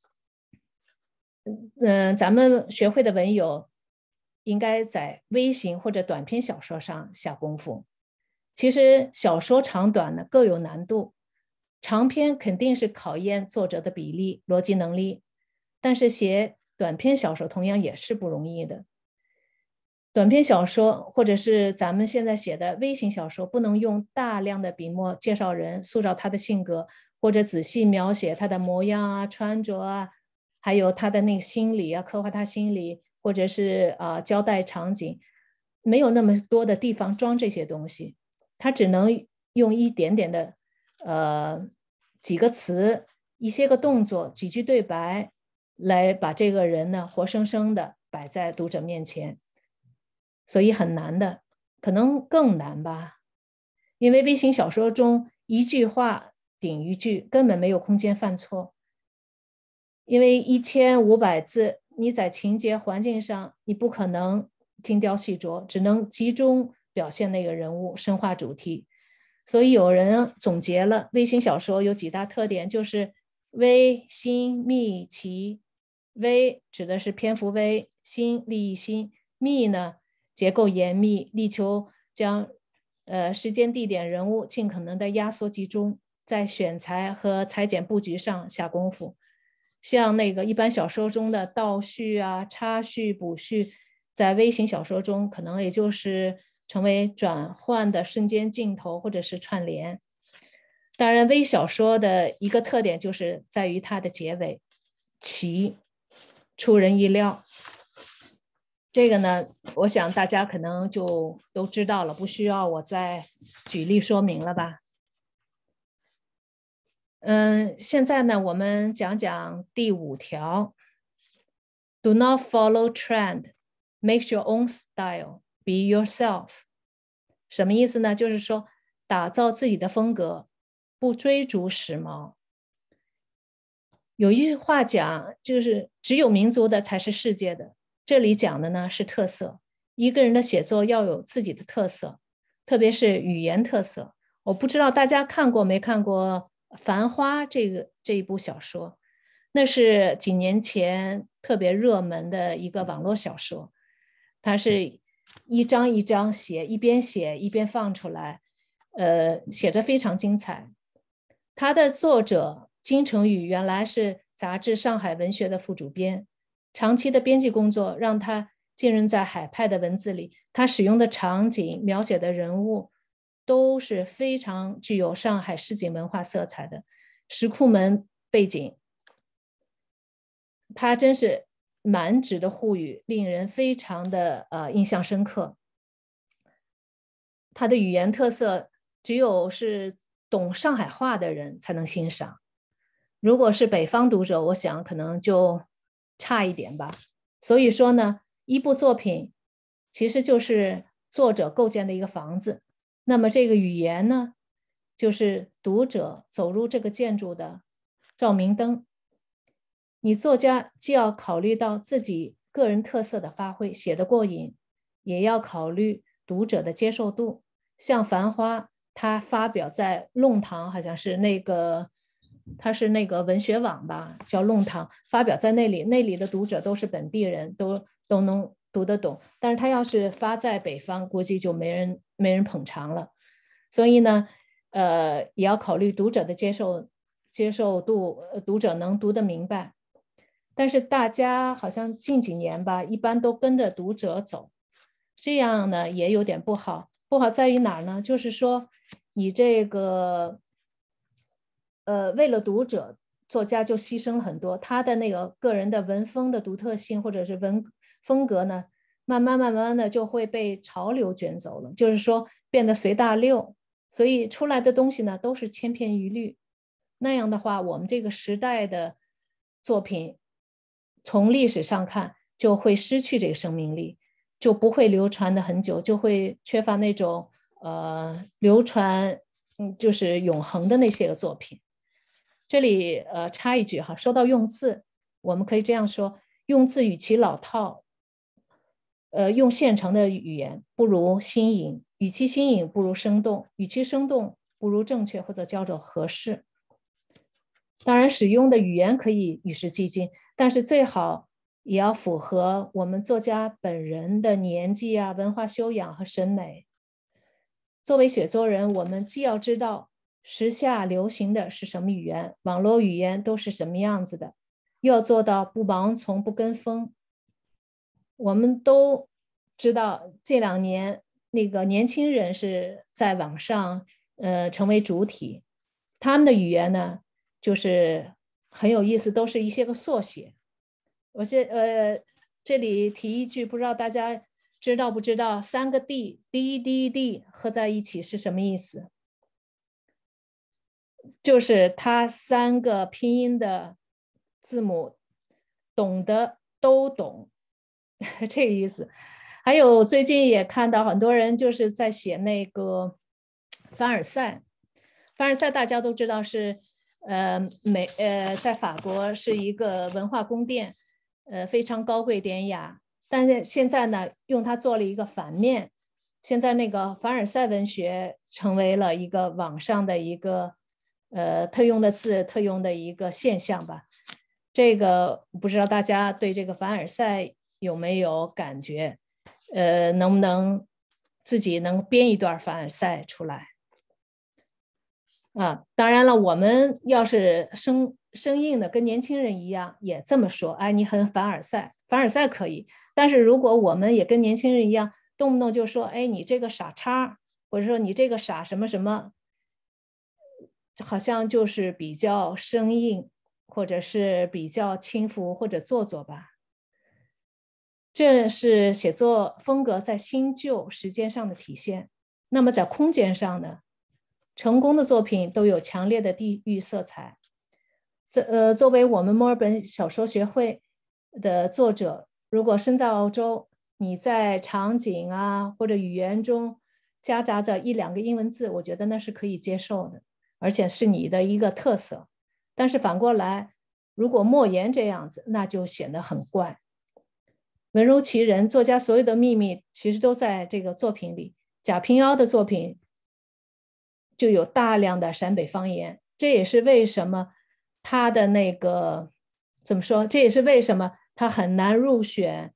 咱们学会的文友应该在微型或者短篇小说上下功夫。其实小说长短呢各有难度，长篇肯定是考验作者的比例、逻辑能力，但是写短篇小说同样也是不容易的。短篇小说或者是咱们现在写的微型小说，不能用大量的笔墨介绍人、塑造他的性格，或者仔细描写他的模样啊、穿着啊，还有他的那个心理啊，刻画他心理，或者是交代场景，没有那么多的地方装这些东西，他只能用一点点的几个词、一些个动作、几句对白，来把这个人呢活生生的摆在读者面前。所以很难的，可能更难吧。因为微型小说中一句话顶一句，根本没有空间犯错。因为1500字，你在情节环境上你不可能精雕细琢，只能集中表现那个人物，深化主题。所以有人总结了微型小说有几大特点，就是微、新、密、奇。微指的是篇幅微，新立意新，密呢结构严密，力求将时间、地点、人物尽可能的压缩集中， 在选材和裁剪布局上下功夫。像那个一般小说中的倒叙啊、插叙、补叙，在微型小说中可能也就是成为转换的瞬间镜头或者是串联。当然，微小说的一个特点就是在于它的结尾奇，出人意料。这个呢，我想大家可能就都知道了，不需要我再举例说明了吧。现在呢，我们讲讲第5条 ：Do not follow trend, make your own style, be yourself。什么意思呢？就是说，打造自己的风格，不追逐时髦。有一句话讲，就是只有民族的才是世界的。这里讲的呢是特色，一个人的写作要有自己的特色，特别是语言特色。我不知道大家看过没看过《繁花》这一部小说，那是几年前特别热门的一个网络小说，它是一张一张写，一边写一边放出来，写得非常精彩。它的作者金成宇原来是杂志《上海文学》的副主编，长期的编辑工作让他浸润在海派的文字里，他使用的场景、描写的人物都是非常具有上海市井文化色彩的。石库门背景，他真是满纸的沪语，令人非常的印象深刻。他的语言特色只有是懂上海话的人才能欣赏，如果是北方读者，我想可能就差一点吧。所以说呢，一部作品其实就是作者构建的一个房子，那么这个语言呢，就是读者走入这个建筑的照明灯。你作家既要考虑到自己个人特色的发挥，写得过瘾，也要考虑读者的接受度。像《繁花》，它发表在弄堂，好像是那个，它是那个文学网吧，叫弄堂，发表在那里的读者都是本地人，都能读得懂。但是它要是发在北方，估计就没人捧场了。所以呢，也要考虑读者的接受度，读者能读得明白。但是大家好像近几年吧，一般都跟着读者走，这样呢也有点不好。不好在于哪儿呢？就是说，你这个，为了读者，作家就牺牲了很多他的那个个人的文风的独特性，或者是文风格呢，慢慢的就会被潮流卷走了，就是说变得随大流，所以出来的东西呢都是千篇一律。那样的话，我们这个时代的作品，从历史上看就会失去这个生命力。就不会流传的很久，就会缺乏那种流传就是永恒的那些个作品。这里插一句哈，说到用字，我们可以这样说：用字与其老套，用现成的语言不如新颖；与其新颖不如生动；与其生动不如正确或者叫做合适。当然，使用的语言可以与时俱进，但是最好也要符合我们作家本人的年纪啊、文化修养和审美。作为写作人，我们既要知道时下流行的是什么语言，网络语言都是什么样子的，又要做到不盲从、不跟风。我们都知道这2年那个年轻人是在网上成为主体，他们的语言呢就是很有意思，都是一些个缩写。这里提一句，不知道大家知道不知道，3个 D 合在一起是什么意思？就是它3个拼音的字母，懂的都懂，这个意思。还有最近也看到很多人就是在写那个凡尔赛，凡尔赛大家都知道是在法国是一个文化宫殿。非常高贵典雅，但是现在呢，用它做了一个反面。现在那个凡尔赛文学成为了一个网上的一个特用的字、特用的一个现象吧。这个不知道大家对这个凡尔赛有没有感觉？能不能自己能编一段凡尔赛出来？ 当然了，我们要是生硬的跟年轻人一样，也这么说，哎，你很凡尔赛，凡尔赛可以。但是如果我们也跟年轻人一样，动不动就说，哎，你这个傻叉，或者说你这个傻什么什么，好像就是比较生硬，或者是比较轻浮或者做作吧。这是写作风格在新旧时间上的体现。那么在空间上呢？成功的作品都有强烈的地域色彩。作为我们墨尔本小说学会的作者，如果身在澳洲，你在场景啊或者语言中夹杂着1、2个英文字，我觉得那是可以接受的，而且是你的一个特色。但是反过来，如果莫言这样子，那就显得很怪。文如其人，作家所有的秘密其实都在这个作品里。贾平凹的作品就有大量的陕北方言，这也是为什么他的那个怎么说？这也是为什么他很难入选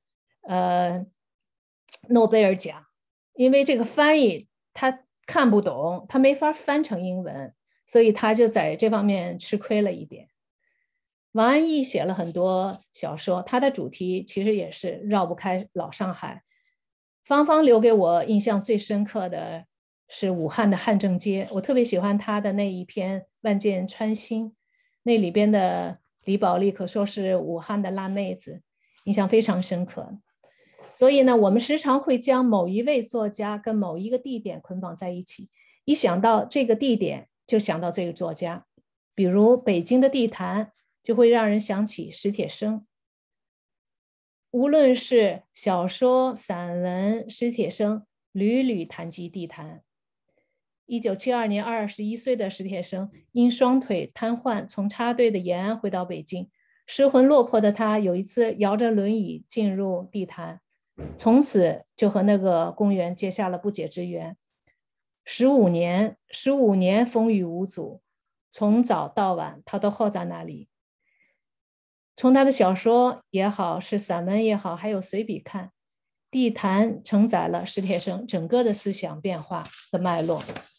诺贝尔奖，因为这个翻译他看不懂，他没法翻成英文，所以他就在这方面吃亏了一点。王安忆写了很多小说，他的主题其实也是绕不开老上海。芳芳留给我印象最深刻的是武汉的汉正街，我特别喜欢他的那一篇《万箭穿心》，那里边的李宝莉可说是武汉的辣妹子，印象非常深刻。所以呢，我们时常会将某一位作家跟某一个地点捆绑在一起，一想到这个地点就想到这个作家，比如北京的地坛就会让人想起史铁生。无论是小说、散文，史铁生屡屡谈及地坛。1972年21岁的史铁生因双腿瘫痪，从插队的延安回到北京。失魂落魄的他有一次摇着轮椅进入地坛，从此就和那个公园结下了不解之缘。15年风雨无阻，从早到晚他都候在那里。从他的小说也好，是散文也好，还有随笔看，地坛承载了史铁生整个的思想变化的脉络。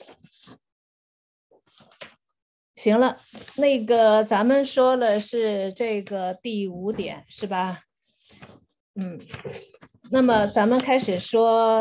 行了，那个咱们说了是这个第5点是吧？那么咱们开始说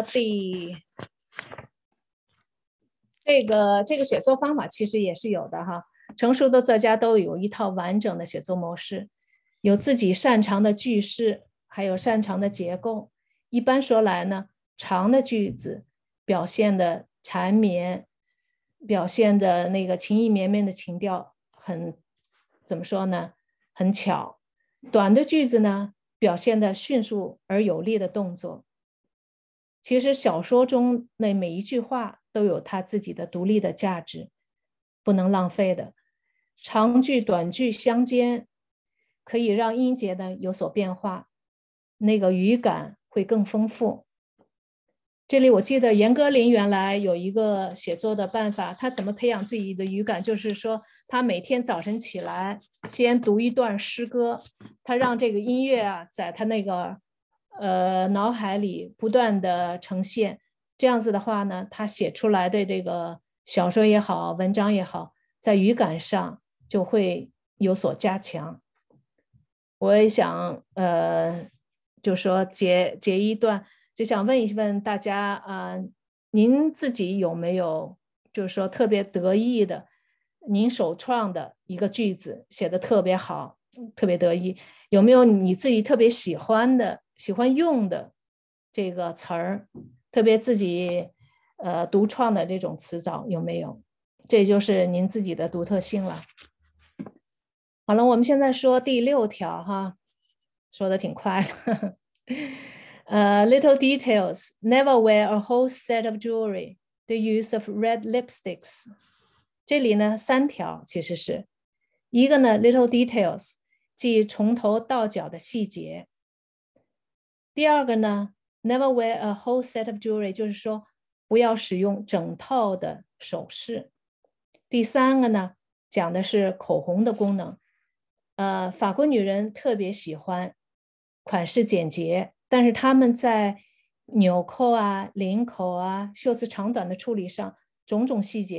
这个写作方法其实也是有的哈。成熟的作家都有一套完整的写作模式，有自己擅长的句式，还有擅长的结构。一般说来呢，长的句子表现的缠绵，表现的那个情意绵绵的情调怎么说呢？很巧。短的句子呢，表现的迅速而有力的动作。其实小说中那每一句话都有它自己的独立的价值，不能浪费的。长句短句相间，可以让音节呢有所变化，那个语感会更丰富。这里我记得严歌苓原来有一个写作的办法，他怎么培养自己的语感，就是说他每天早晨起来先读一段诗歌，他让这个音乐啊在他那个脑海里不断的呈现。这样子的话呢，他写出来的这个小说也好，文章也好，在语感上就会有所加强。我也想就说截一段，就想问一问大家您自己有没有就是说特别得意的，您首创的一个句子写得特别好，特别得意？有没有你自己特别喜欢用的这个词儿，特别自己独创的这种词藻有没有？这就是您自己的独特性了。好了，我们现在说第6条哈，说的挺快的。Little details, never wear a whole set of jewelry, the use of red lipsticks. 这里呢3条其实是一个呢 little details， 即从头到脚的细节。第二个呢 never wear a whole set of jewelry， 就是说不要使用整套的首饰。第3个呢讲的是口红的功能。法国女人特别喜欢款式简洁，但是她们在纽扣啊、领口啊、袖子长短的处理上，种种细节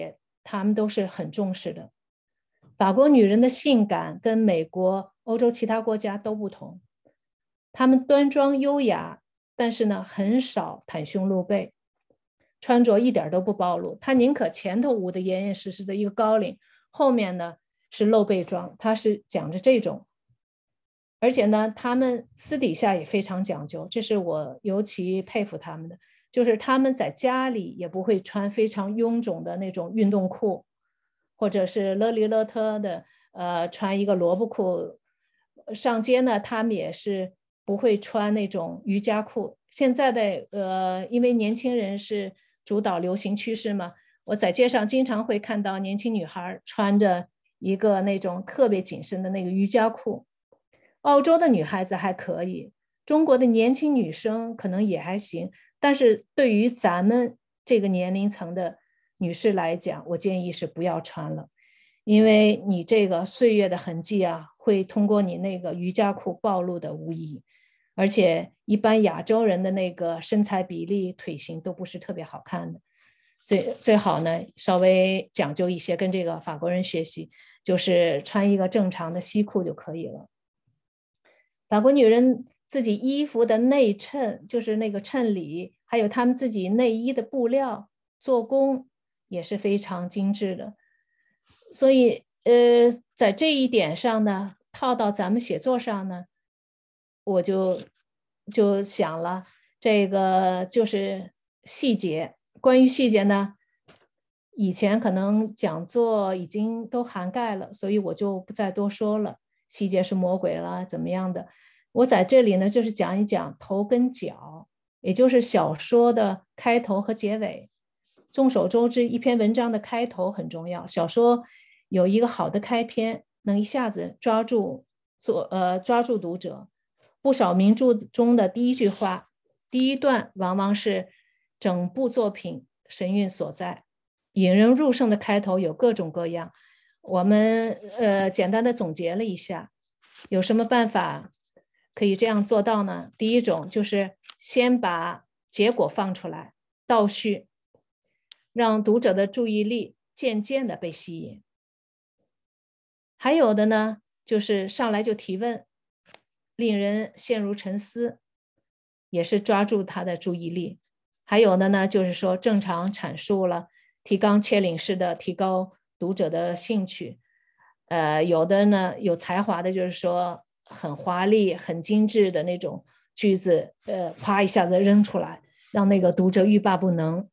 他们都是很重视的。法国女人的性感跟美国、欧洲其他国家都不同，她们端庄优雅，但是呢，很少袒胸露背，穿着一点都不暴露。她宁可前头捂得严严实实的一个高领，后面呢是露背装，她是讲着这种。而且呢，他们私底下也非常讲究，这是我尤其佩服他们的，就是他们在家里也不会穿非常臃肿的那种运动裤，或者是勒里勒特的穿一个萝卜裤。上街呢，他们也是不会穿那种瑜伽裤。现在的因为年轻人是主导流行趋势嘛，我在街上经常会看到年轻女孩穿着一个那种特别紧身的那个瑜伽裤。澳洲的女孩子还可以，中国的年轻女生可能也还行，但是对于咱们这个年龄层的女士来讲，我建议是不要穿了，因为你这个岁月的痕迹啊，会通过你那个瑜伽裤暴露的无疑。而且一般亚洲人的那个身材比例、腿型都不是特别好看的，最好呢稍微讲究一些，跟这个法国人学习，就是穿一个正常的西裤就可以了。法国女人自己衣服的内衬，就是那个衬里，还有她们自己内衣的布料做工也是非常精致的。所以在这一点上呢，套到咱们写作上呢，我就想了，这个就是细节。关于细节呢，以前可能讲座已经都涵盖了，所以我就不再多说了。细节是魔鬼了，怎么样的？我在这里呢，就是讲一讲头跟脚，也就是小说的开头和结尾。众所周知，一篇文章的开头很重要。小说有一个好的开篇，能一下子抓住读者。不少名著中的第一句话、第一段，往往是整部作品神韵所在。引人入胜的开头有各种各样，我们简单的总结了一下，有什么办法可以这样做到呢？第一种就是先把结果放出来，倒叙，让读者的注意力渐渐的被吸引。还有的呢，就是上来就提问，令人陷入沉思，也是抓住他的注意力。还有的呢，就是说正常阐述了，提纲挈领式的提高读者的兴趣。有的呢，有才华的，就是说很华丽、很精致的那种句子，啪一下子扔出来，让那个读者欲罢不能。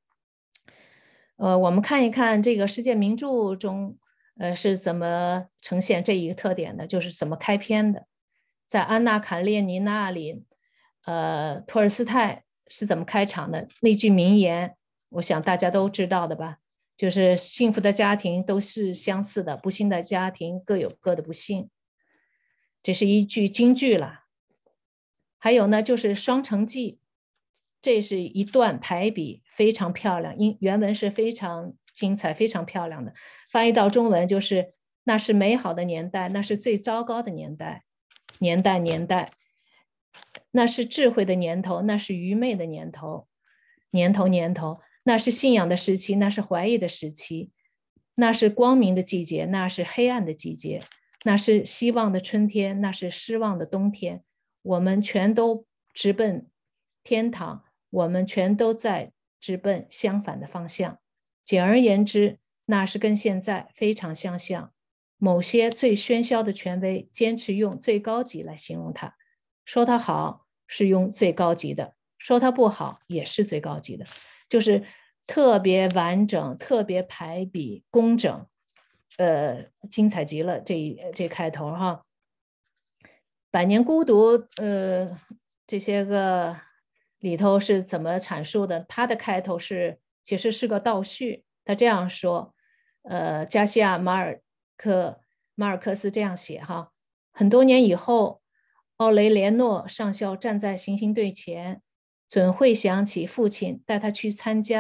我们看一看这个世界名著中，是怎么呈现这一个特点的，就是怎么开篇的。在《安娜·卡列尼娜》里，托尔斯泰是怎么开场的？那句名言，我想大家都知道的吧？就是幸福的家庭都是相似的，不幸的家庭各有各的不幸。这是一句金句了。还有呢，就是《双城记》，这是一段排比非常漂亮，原文是非常精彩、非常漂亮的。翻译到中文就是：那是美好的年代，那是最糟糕的年代。年代，那是智慧的年头，那是愚昧的年头。年头，那是信仰的时期，那是怀疑的时期。那是光明的季节，那是黑暗的季节。那是希望的春天，那是失望的冬天。我们全都直奔天堂，我们全都在直奔相反的方向。简而言之，那是跟现在非常相像。某些最喧嚣的权威坚持用最高级来形容它，说它好是用最高级的，说它不好也是最高级的，就是特别完整、特别排比、工整，精彩极了。这开头哈，百年孤独，这些个里头是怎么阐述的？它的开头其实是个倒叙，他这样说，加西亚马尔克斯这样写哈：很多年以后，奥雷连诺上校站在行刑队前，准会想起父亲带他去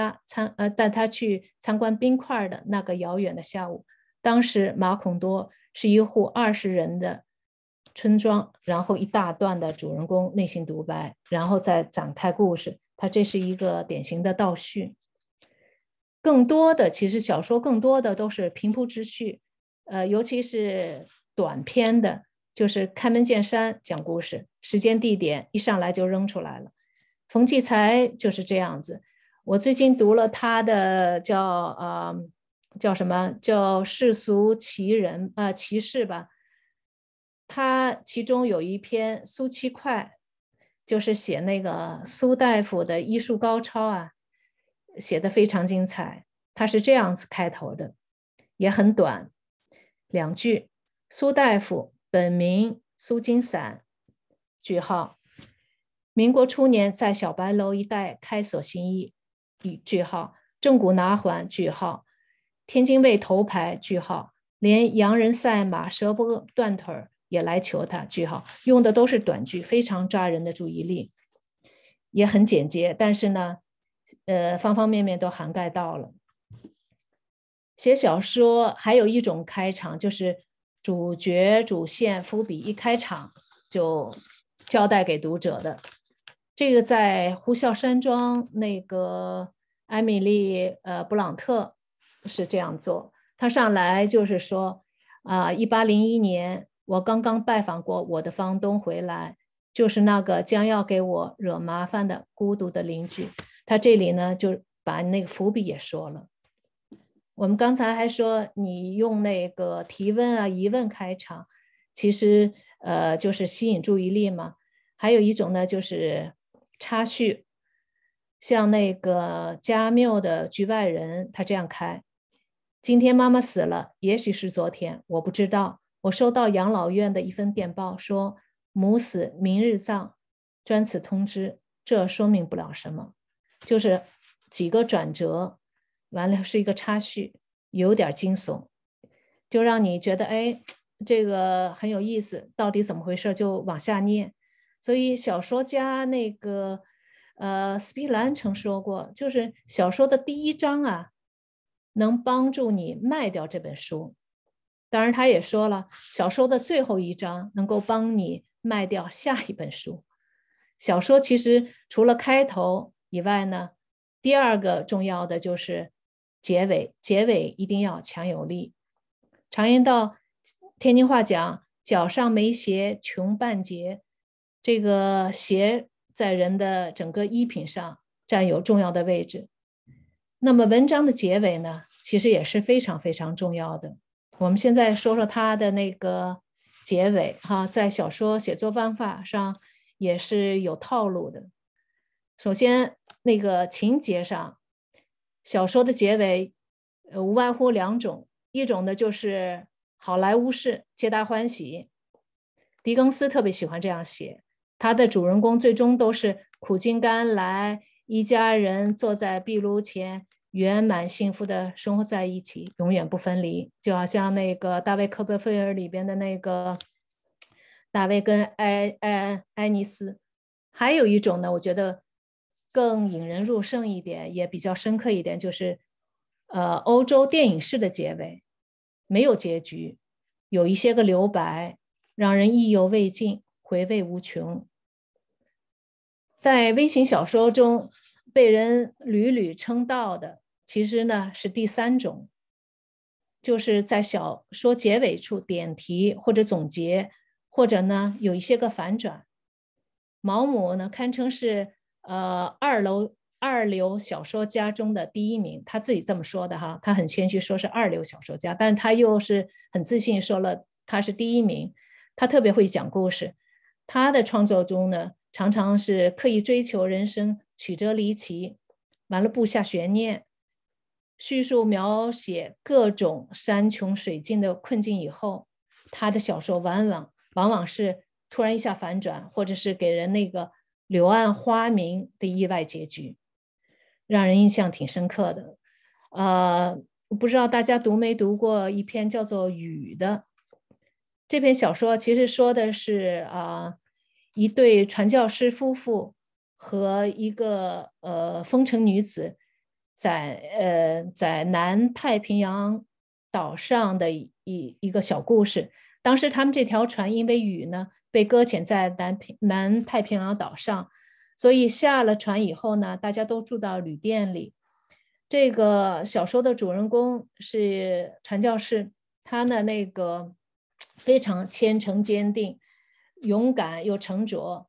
参观冰块的那个遥远的下午。当时马孔多是一户20人的村庄，然后一大段的主人公内心独白，然后再展开故事。他这是一个典型的倒叙。 更多的其实小说更多的都是平铺直叙，尤其是短篇的，就是开门见山讲故事，时间地点一上来就扔出来了。冯骥才就是这样子。我最近读了他的叫什么叫世俗奇人奇事吧，他其中有一篇苏七块，就是写那个苏大夫的医术高超啊，写得非常精彩。他是这样子开头的，也很短，2句：苏大夫本名苏金散，句号。民国初年在小白楼一带开所行医，句号。正骨拿环，句号。天津卫头牌，句号。连洋人赛马折不断腿也来求他，句号。用的都是短句，非常抓人的注意力，也很简洁，但是呢，方方面面都涵盖到了。写小说还有一种开场，就是主角主线伏笔一开场就交代给读者的。这个在呼啸山庄那个艾米丽布朗特是这样做。他上来就是说1801年我刚刚拜访过我的房东回来，就是那个将要给我惹麻烦的孤独的邻居。他这里呢就把那个伏笔也说了。我们刚才还说你用那个提问疑问开场，其实就是吸引注意力嘛。还有一种呢就是插叙，像那个加缪的《局外人》，他这样开：今天妈妈死了，也许是昨天，我不知道。我收到养老院的一份电报，说母死明日葬，专此通知。这说明不了什么，就是几个转折，完了是一个插叙，有点惊悚，就让你觉得这个很有意思，到底怎么回事，就往下念。所以小说家那个斯皮兰曾说过，就是小说的第1章啊，能帮助你卖掉这本书。当然他也说了，小说的最后1章能够帮你卖掉下一本书。小说其实除了开头以外呢，第2个重要的就是结尾，结尾一定要强有力。常言道，天津话讲，脚上没鞋穷半截，这个鞋在人的整个衣品上占有重要的位置。那么文章的结尾呢，其实也是非常非常重要的。我们现在说说它的那个结尾在小说写作方法上也是有套路的。首先那个情节上，小说的结尾无外乎2种，一种呢就是好莱坞式皆大欢喜，狄更斯特别喜欢这样写，他的主人公最终都是苦尽甘来，一家人坐在壁炉前圆满幸福的生活在一起，永远不分离。就好像那个大卫科波菲尔里边的那个大卫跟爱丽丝。还有一种呢，我觉得更引人入胜一点，也比较深刻一点，就是欧洲电影式的结尾，没有结局，有一些个留白，让人意犹未尽，回味无穷。在微型小说中被人屡屡称道的，其实呢是第3种，就是在小说结尾处点题或者总结，或者呢有一些个反转。毛姆呢堪称是二流小说家中的第1名，他自己这么说的他很谦虚说是2流小说家，但是他又是很自信说了他是第1名。他特别会讲故事，他的创作中呢常常是刻意追求人生曲折离奇，完了布下悬念，叙述描写各种山穷水尽的困境以后，他的小说往往是突然一下反转，或者是给人那个柳暗花明的意外结局，让人印象挺深刻的。不知道大家读没读过一篇叫做《雨》的这篇小说，其实说的是一对传教士夫妇和一个风尘女子在南太平洋岛上的一个小故事。当时他们这条船因为雨呢被搁浅在南太平洋岛上，所以下了船以后呢，大家都住到旅店里。 这个小说的主人公是传教士，他呢那个非常虔诚坚定，勇敢又沉着，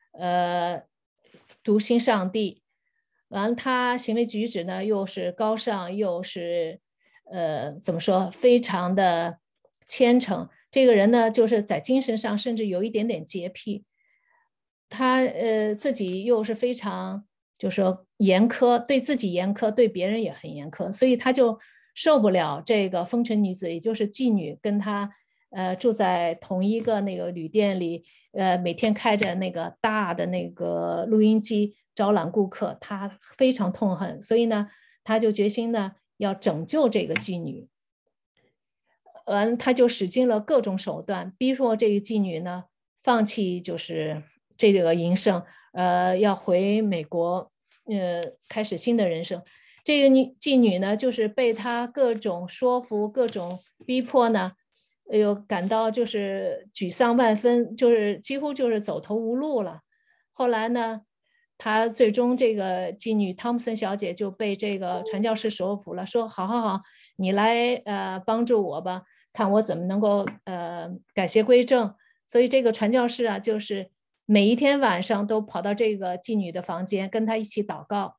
笃信上帝。完了，他行为举止呢又是高尚，又是怎么说，非常的虔诚。这个人呢，就是在精神上甚至有一点点洁癖。他自己又是非常就是说严苛，对自己严苛，对别人也很严苛，所以他就受不了这个风尘女子，也就是妓女，跟他住在同一个那个旅店里，每天开着那个大的那个录音机招揽顾客，他非常痛恨，所以呢，他就决心呢要拯救这个妓女。他就使尽了各种手段，逼迫这个妓女呢放弃就是这个营生，要回美国，开始新的人生。这个妓女呢，就是被他各种说服、各种逼迫呢，感到就是沮丧万分，就是几乎就是走投无路了。后来呢，他最终这个妓女汤姆森小姐就被这个传教士说服了，说好好好，你来帮助我吧，看我怎么能够改邪归正。所以这个传教士啊，就是每一天晚上都跑到这个妓女的房间，跟她一起祷告。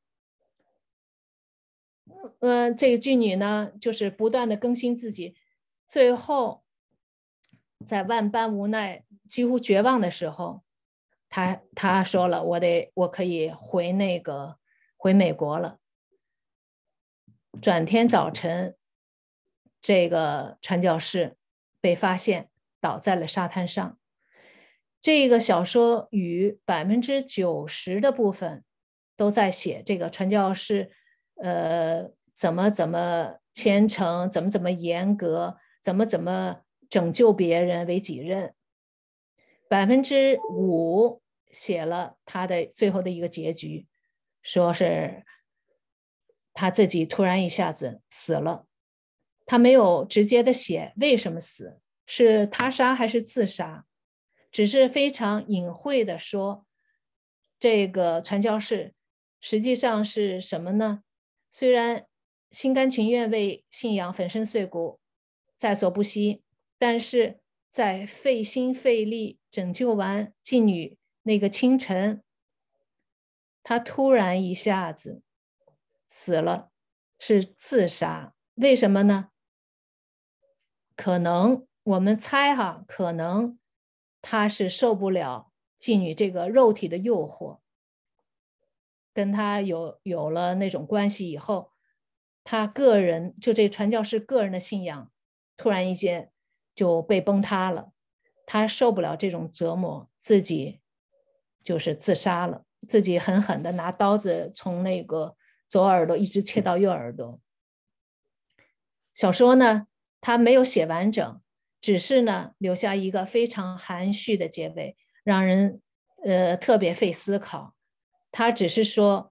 这个妓女呢，就是不断的更新自己，最后在万般无奈、几乎绝望的时候，他说了，我可以回美国了。转天早晨，这个传教士被发现倒在了沙滩上。这个小说与90%的部分都在写这个传教士，怎么虔诚，怎么严格，怎么拯救别人为己任。5%写了他的最后的一个结局，说是他自己突然一下子死了。他没有直接的写为什么死，是他杀还是自杀，只是非常隐晦的说，这个传教士实际上是什么呢？虽然心甘情愿为信仰粉身碎骨，在所不惜，但是在费心费力拯救完妓女那个清晨，他突然一下子死了，是自杀。为什么呢？可能我们猜哈，可能他是受不了妓女这个肉体的诱惑，跟他有了那种关系以后，他个人就这传教士个人的信仰突然一间就被崩塌了，他受不了这种折磨，自己就是自杀了，自己狠狠的拿刀子从那个左耳朵一直切到右耳朵。小说呢，他没有写完整，只是呢留下一个非常含蓄的结尾，让人特别费思考。他只是说，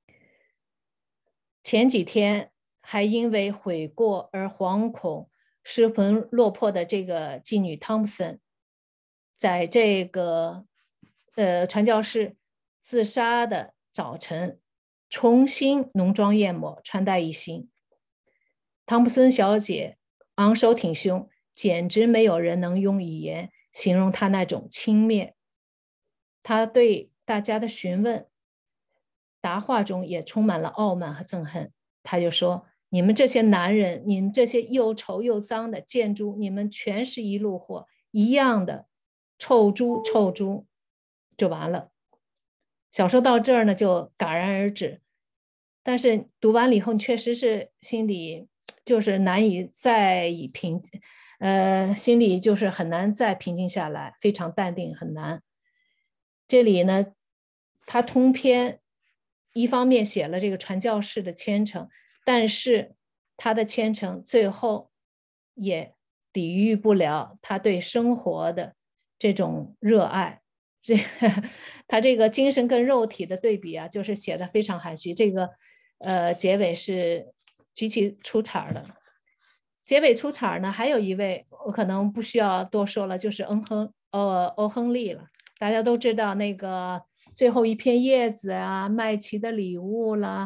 前几天还因为悔过而惶恐、失魂落魄的这个妓女汤姆森，在这个传教士自杀的早晨，重新浓妆艳抹，穿戴一新。汤普森小姐昂首挺胸，简直没有人能用语言形容她那种轻蔑。她对大家的询问答话中也充满了傲慢和憎恨。她就说：“你们这些男人，你们这些又丑又脏的贱猪，你们全是一路货，一样的臭猪，臭猪。”就完了。小说到这儿呢，就戛然而止。但是读完了以后，你确实是心里就是难以再心里就是很难再平静下来，非常淡定，很难。这里呢，他通篇一方面写了这个传教士的虔诚，但是他的虔诚最后也抵御不了他对生活的这种热爱。他这个精神跟肉体的对比啊，就是写的非常含蓄。这个结尾是极其出彩的。结尾出彩呢，还有一位我可能不需要多说了，就是欧亨利了。大家都知道那个最后一片叶子啊，麦琪的礼物啦，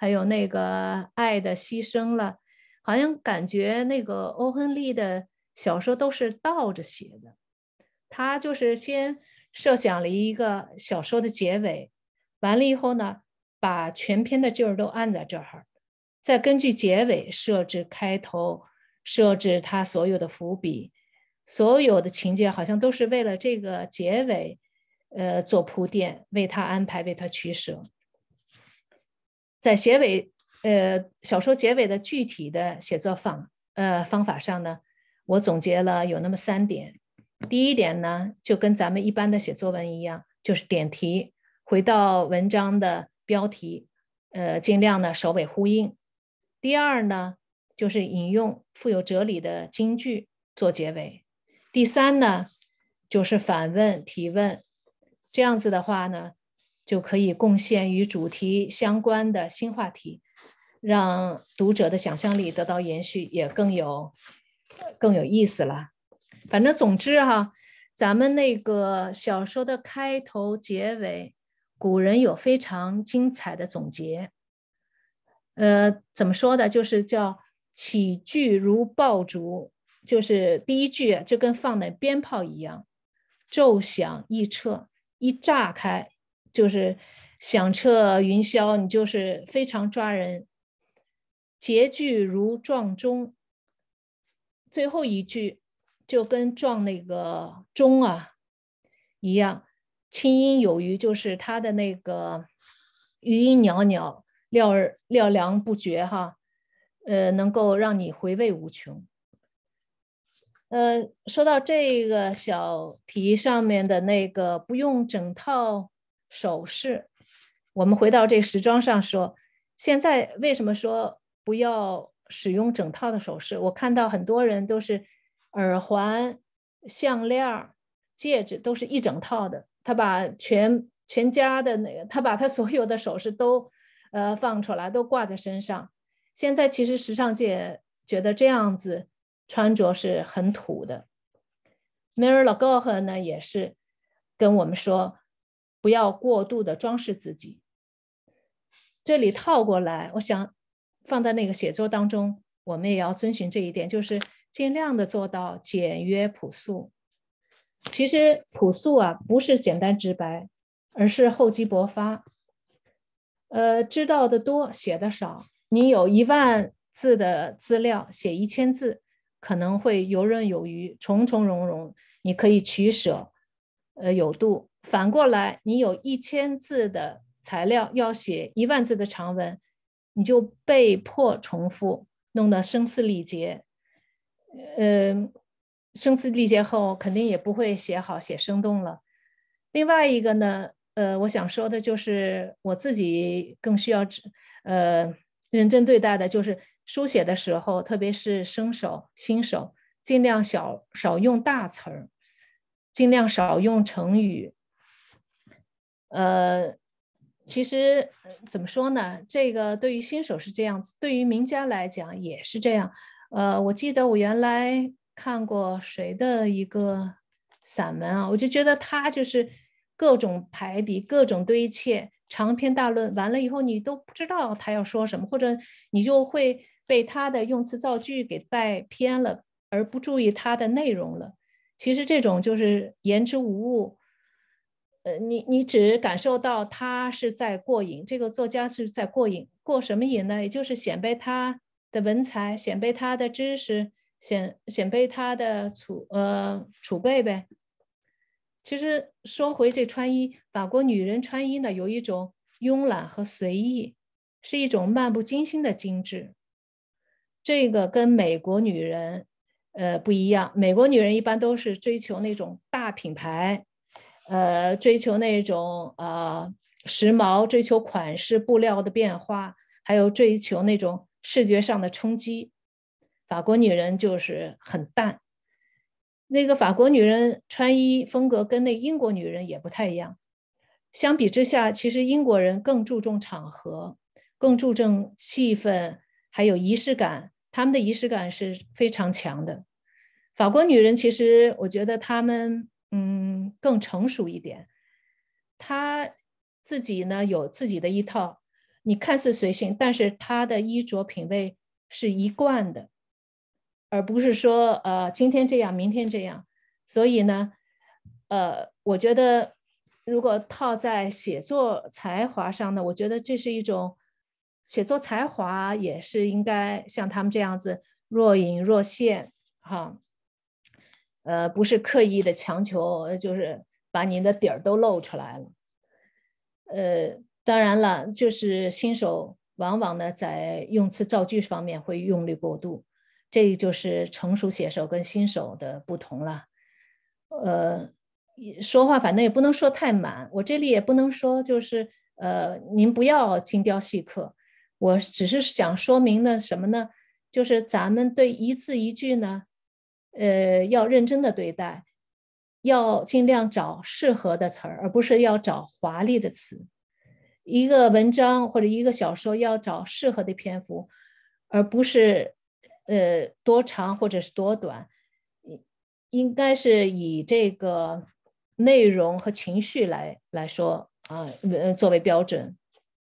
还有那个爱的牺牲了，好像感觉那个欧亨利的小说都是倒着写的。他就是先设想了一个小说的结尾，完了以后呢，把全篇的劲儿都按在这儿，再根据结尾设置开头，设置他所有的伏笔，所有的情节好像都是为了这个结尾做铺垫，为他安排，为他取舍。在小说结尾的具体的写作方法上呢，我总结了有那么3点。第一点呢，就跟咱们一般的写作文一样，就是点题，回到文章的标题，尽量呢首尾呼应。第二呢，就是引用富有哲理的金句做结尾。第三呢，就是反问提问，这样子的话呢，就可以贡献与主题相关的新话题，让读者的想象力得到延续，也更有意思了。反正总之哈，咱们那个小说的开头结尾，古人有非常精彩的总结。怎么说的？就是叫起句如爆竹，就是第一句就跟放的鞭炮一样，骤响易彻，一炸开就是响彻云霄，你就是非常抓人。结句如撞钟，最后一句就跟撞那个钟啊一样，清音有余，就是它的那个余音袅袅，料凉不绝哈，能够让你回味无穷。说到这个小题上面的那个不用整套首饰，我们回到这时装上说，现在为什么说不要使用整套的首饰？我看到很多人都是耳环、项链、戒指都是一整套的，他把全家的那个，他把他所有的首饰都放出来，都挂在身上。现在其实时尚界觉得这样子穿着是很土的。Mary Lagoff 呢也是跟我们说，不要过度的装饰自己。这里套过来，我想放在那个写作当中，我们也要遵循这一点，就是尽量的做到简约朴素。其实朴素啊，不是简单直白，而是厚积薄发。知道的多，写的少。你有10000字的资料，写1000字，可能会游刃有余，从从容容。你可以取舍，有度。反过来，你有1000字的材料，要写10000字的长文，你就被迫重复，弄得声嘶力竭。声嘶力竭后，肯定也不会写好、写生动了。另外一个呢，我想说的就是我自己更需要认真对待的，就是书写的时候，特别是新手，尽量少用大词儿，尽量少用成语。其实怎么说呢？这个对于新手是这样子，对于名家来讲也是这样。我记得我原来看过谁的一个散文啊，我就觉得他就是各种排比，各种堆砌，长篇大论，完了以后你都不知道他要说什么，或者你就会被他的用词造句给带偏了，而不注意他的内容了。其实这种就是言之无物。你只感受到他是在过瘾，这个作家是在过瘾，过什么瘾呢？也就是显摆他的文采，显摆他的知识，显摆他的储备呗。其实说回这穿衣，法国女人穿衣呢，有一种慵懒和随意，是一种漫不经心的精致。这个跟美国女人不一样，美国女人一般都是追求那种大品牌。追求那种时髦，追求款式布料的变化，还有追求那种视觉上的冲击。法国女人就是很淡。那个法国女人穿衣风格跟那英国女人也不太一样。相比之下，其实英国人更注重场合，更注重气氛，还有仪式感。他们的仪式感是非常强的。法国女人其实我觉得她们更成熟一点，他自己呢有自己的一套你看似随性，但是他的衣着品味是一贯的，而不是说今天这样，明天这样。所以呢，我觉得如果套在写作才华上呢，我觉得这是一种写作才华，也是应该像他们这样子若隐若现哈。不是刻意的强求，就是把你的底儿都露出来了。当然了，就是新手往往呢在用词造句方面会用力过度，这就是成熟写手跟新手的不同了。说话反正也不能说太满，我这里也不能说就是您不要精雕细刻，我只是想说明呢什么呢？就是咱们对一字一句呢，要认真的对待，要尽量找适合的词儿，而不是要找华丽的词。一个文章或者一个小说要找适合的篇幅，而不是多长或者是多短，应该是以这个内容和情绪来说啊，作为标准。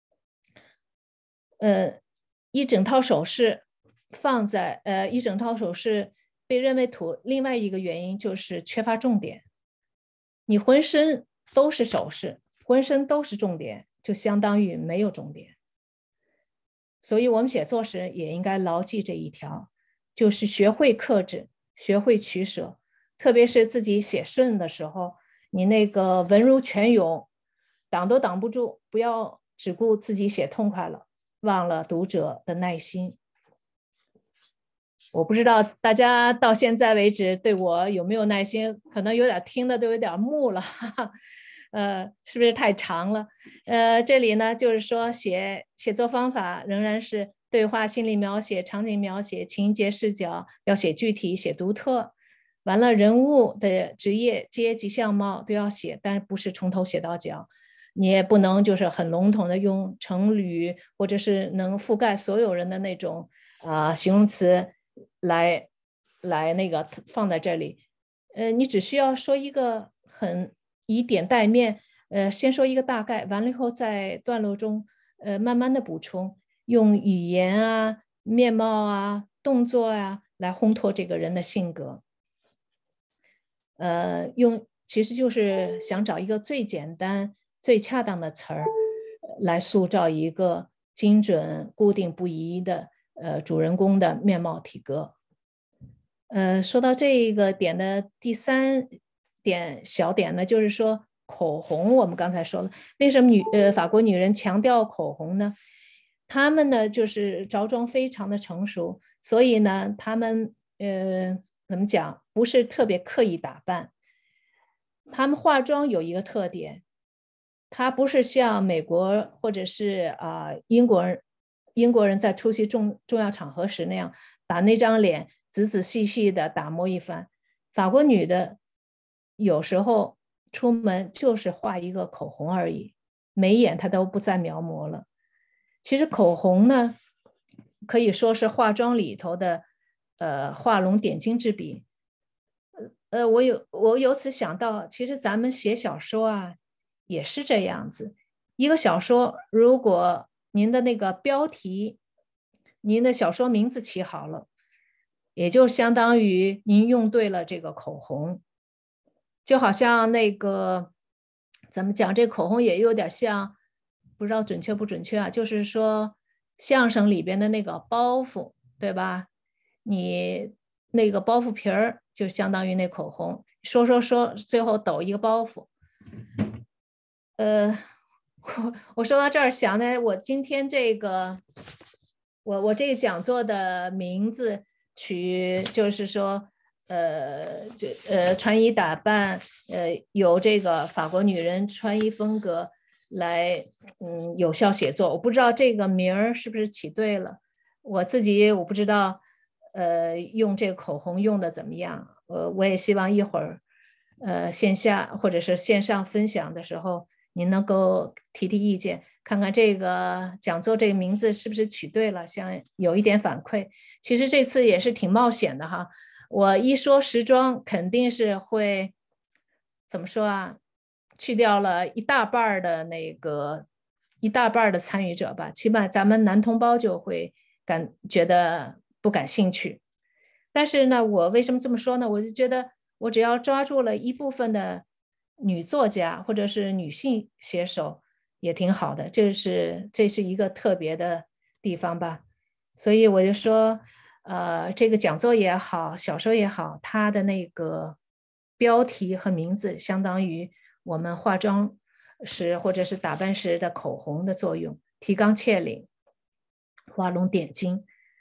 一整套手势放在一整套手势被认为土，另外一个原因就是缺乏重点。你浑身都是手势，浑身都是重点，就相当于没有重点。所以我们写作时也应该牢记这一条，就是学会克制，学会取舍，特别是自己写顺的时候，你那个文如泉涌，挡都挡不住，不要只顾自己写痛快了，忘了读者的耐心。我不知道大家到现在为止对我有没有耐心，可能有点听的都有点木了，哈哈。是不是太长了？这里呢就是说写作方法仍然是对话、心理描写、场景描写、情节视角，要写具体、写独特。完了，人物的职业、阶级、相貌都要写，但不是从头写到脚。你也不能就是很笼统的用成语或者是能覆盖所有人的那种形容词来那个放在这里。你只需要说一个很以点带面，先说一个大概，完了以后在段落中慢慢的补充，用语言啊、面貌啊、动作啊来烘托这个人的性格。其实就是想找一个最简单、最恰当的词儿，来塑造一个精准、固定不移的主人公的面貌体格。说到这个点的第三点小点呢，就是说口红，我们刚才说了，为什么法国女人强调口红呢？她们呢就是着装非常的成熟，所以呢，她们怎么讲，不是特别刻意打扮。他们化妆有一个特点，他不是像美国或者是英国人在出席重要场合时那样，把那张脸仔仔细细的打磨一番。法国女的有时候出门就是画一个口红而已，眉眼她都不再描摹了。其实口红呢，可以说是化妆里头的画龙点睛之笔。我由此想到，其实咱们写小说啊，也是这样子。一个小说，如果您的那个标题，您的小说名字起好了，也就相当于您用对了这个口红。就好像那个怎么讲，这口红也有点像，不知道准确不准确啊，就是说相声里边的那个包袱，对吧？你那个包袱皮儿就相当于那口红，说，最后抖一个包袱。我说到这儿想呢，我今天这个我这个讲座的名字取就是说穿衣打扮由这个法国女人穿衣风格来有效写作。我不知道这个名儿是不是起对了，我自己我不知道用这个口红用的怎么样。我也希望一会儿线下或者是线上分享的时候，您能够提意见，看看这个讲座这个名字是不是取对了，想有一点反馈。其实这次也是挺冒险的哈，我一说时装肯定是会怎么说啊，去掉了一大半的那个一大半的参与者吧，起码咱们男同胞就会觉得不感兴趣。但是呢，我为什么这么说呢？我就觉得我只要抓住了一部分的女作家或者是女性写手也挺好的，这是一个特别的地方吧。所以我就说，这个讲座也好，小说也好，它的那个标题和名字相当于我们化妆时或者是打扮时的口红的作用，提纲挈领，画龙点睛。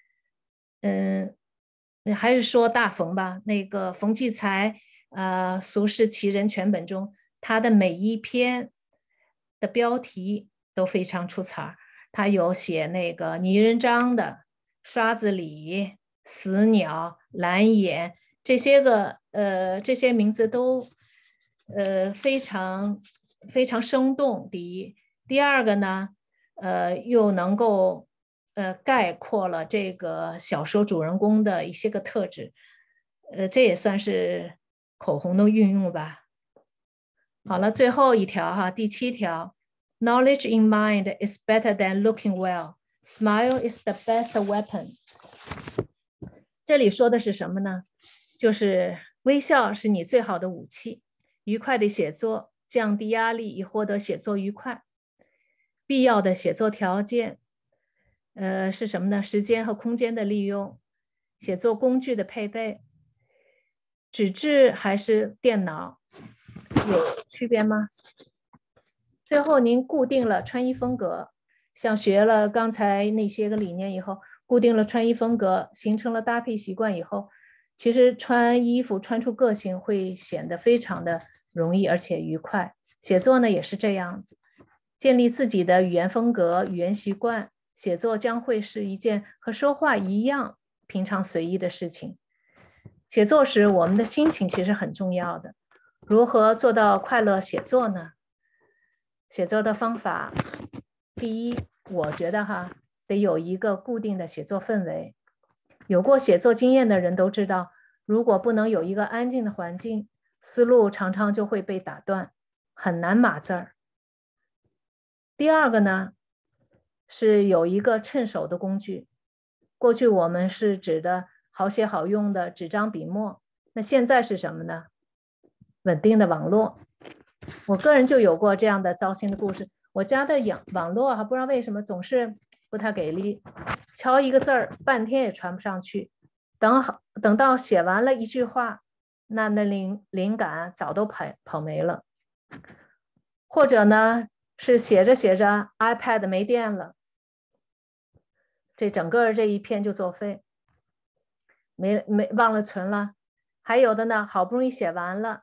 还是说大冯吧，那个冯骥才，俗世奇人全本中，他的每一篇的标题都非常出彩。他有写那个泥人张的、刷子李、死鸟、蓝眼这些名字都非常生动。第二个呢，又能够概括了这个小说主人公的一些个特质，这也算是口红的运用吧。好了，最后一条哈，第7条 ，Knowledge in mind is better than looking well. Smile is the best weapon. 这里说的是什么呢？就是微笑是你最好的武器。愉快的写作，降低压力以获得写作愉快。必要的写作条件。是什么呢？时间和空间的利用，写作工具的配备，纸质还是电脑，有区别吗？最后，您固定了穿衣风格，像学了刚才那些个理念以后，固定了穿衣风格，形成了搭配习惯以后，其实穿衣服穿出个性会显得非常的容易而且愉快。写作呢也是这样子，建立自己的语言风格、语言习惯。写作将会是一件和说话一样平常随意的事情。写作时，我们的心情其实很重要的。如何做到快乐写作呢？写作的方法，第一，我觉得得有一个固定的写作氛围。有过写作经验的人都知道，如果不能有一个安静的环境，思路常常就会被打断，很难码字儿。第二个呢，是有一个趁手的工具。过去我们是指的好写好用的纸张笔墨，那现在是什么呢？稳定的网络。我个人就有过这样的糟心的故事。我家的网络不知道为什么总是不太给力，敲一个字儿半天也传不上去。等到写完了一句话，那灵感早都跑没了。或者呢，是写着写着 iPad 没电了，这整个这一篇就作废，没忘了存了。还有的呢，好不容易写完了，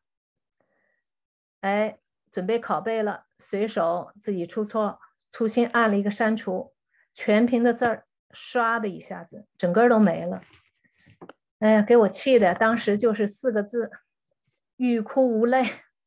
准备拷贝了，随手自己出错，粗心按了一个删除，全屏的字儿唰的一下子整个都没了。哎呀，给我气的，当时就是4个字：欲哭无泪。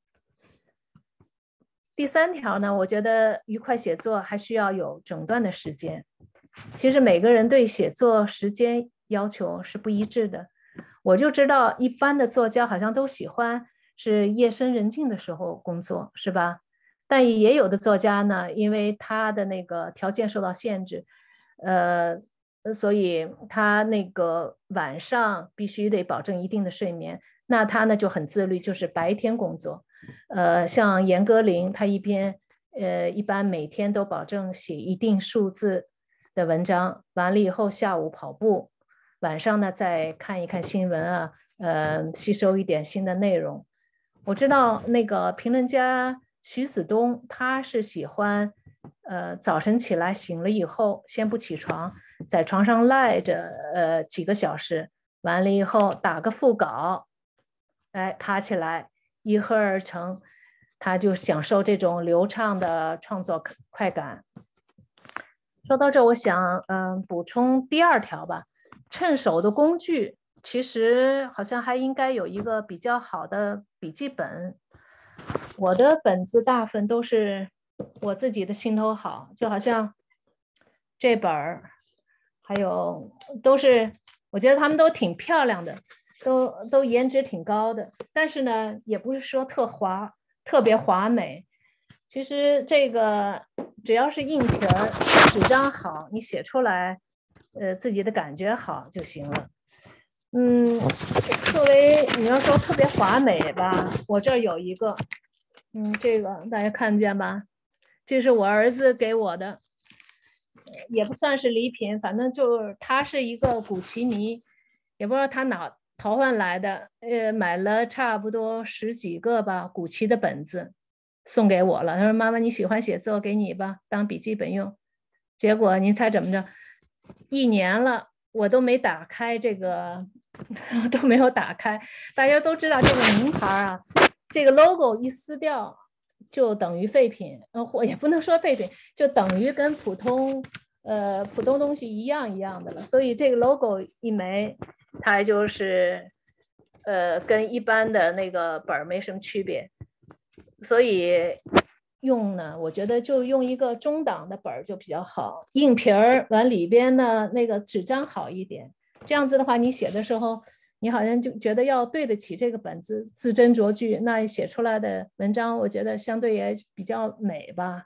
第3条呢，我觉得愉快写作还需要有整段的时间。其实每个人对写作时间要求是不一致的。我就知道一般的作家好像都喜欢是夜深人静的时候工作，是吧？但也有的作家呢，因为他的那个条件受到限制，所以他那个晚上必须得保证一定的睡眠，那他呢就很自律，就是白天工作。像严歌苓，他一般每天都保证写一定数字的文章，完了以后下午跑步，晚上呢再看一看新闻啊，吸收一点新的内容。我知道那个评论家徐子东，他是喜欢早晨起来醒了以后先不起床，在床上赖着几个小时，完了以后打个副稿，爬起来一喝而成，他就享受这种流畅的创作快感。说到这，我想补充第2条吧。趁手的工具，其实好像还应该有一个比较好的笔记本。我的本子大部分都是我自己的心头好，就好像这本儿，还有都是我觉得他们都挺漂亮的，都颜值挺高的，但是呢，也不是说特别华美。 其实这个只要是硬皮儿，纸张好，你写出来，自己的感觉好就行了。作为你要说特别华美吧，我这儿有一个，这个大家看见吧？这是我儿子给我的，也不算是礼品，反正就是他是一个古奇迷，也不知道他哪淘换来的，买了差不多10几个吧，古奇的本子送给我了。他说：“妈妈你喜欢写作，给你吧，当笔记本用。”结果您猜怎么着？1年了，我都没打开这个，都没有打开。大家都知道这个名牌啊，这个 logo 一撕掉就等于废品，或也不能说废品，就等于跟普通东西一样的了。所以这个 logo 一没，它就是跟一般的那个本没什么区别。所以用呢，我觉得就用一个中档的本就比较好，硬皮儿完里边呢那个纸张好一点。这样子的话，你写的时候，你好像就觉得要对得起这个本子，字斟酌句，那写出来的文章，我觉得相对也比较美吧。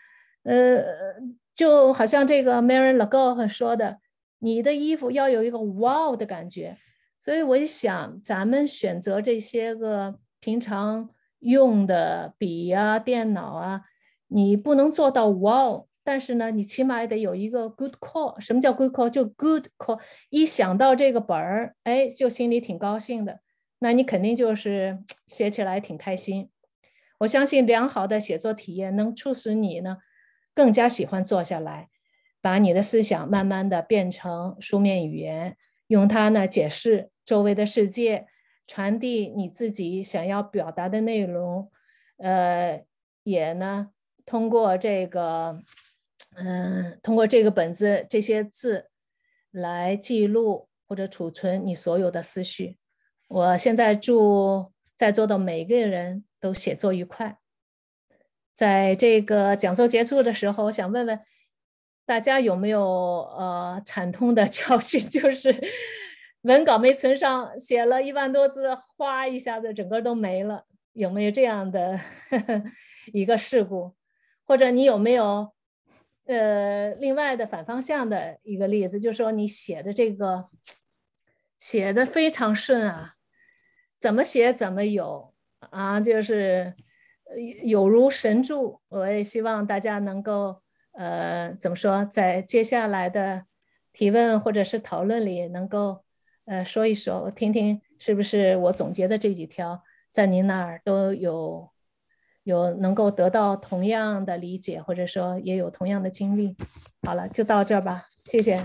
就好像这个 Mary Lago 说的，你的衣服要有一个 wow 的感觉。所以我想，咱们选择这些个平常用的笔啊、电脑啊，你不能做到 wow， 但是呢，你起码也得有一个 good call。什么叫 good call？就 good call， 一想到这个本儿，哎，就心里挺高兴的，那你肯定就是写起来挺开心。我相信良好的写作体验能促使你呢，更加喜欢坐下来，把你的思想慢慢的变成书面语言，用它呢解释周围的世界，传递你自己想要表达的内容，也呢通过这个本子这些字来记录或者储存你所有的思绪。我现在祝在座的每个人都写作愉快。在这个讲座结束的时候，我想问问大家有没有惨痛的教训，就是文稿没存上，写了1万多字，哗一下子整个都没了，有没有这样的一个事故？或者你有没有另外的反方向的一个例子，就是说你写的这个写的非常顺啊，怎么写怎么有啊，就是有如神助。我也希望大家能够怎么说，在接下来的提问或者是讨论里能够说一说，我听听是不是我总结的这几条在您那儿都有能够得到同样的理解，或者说也有同样的经历。好了，就到这儿吧，谢谢。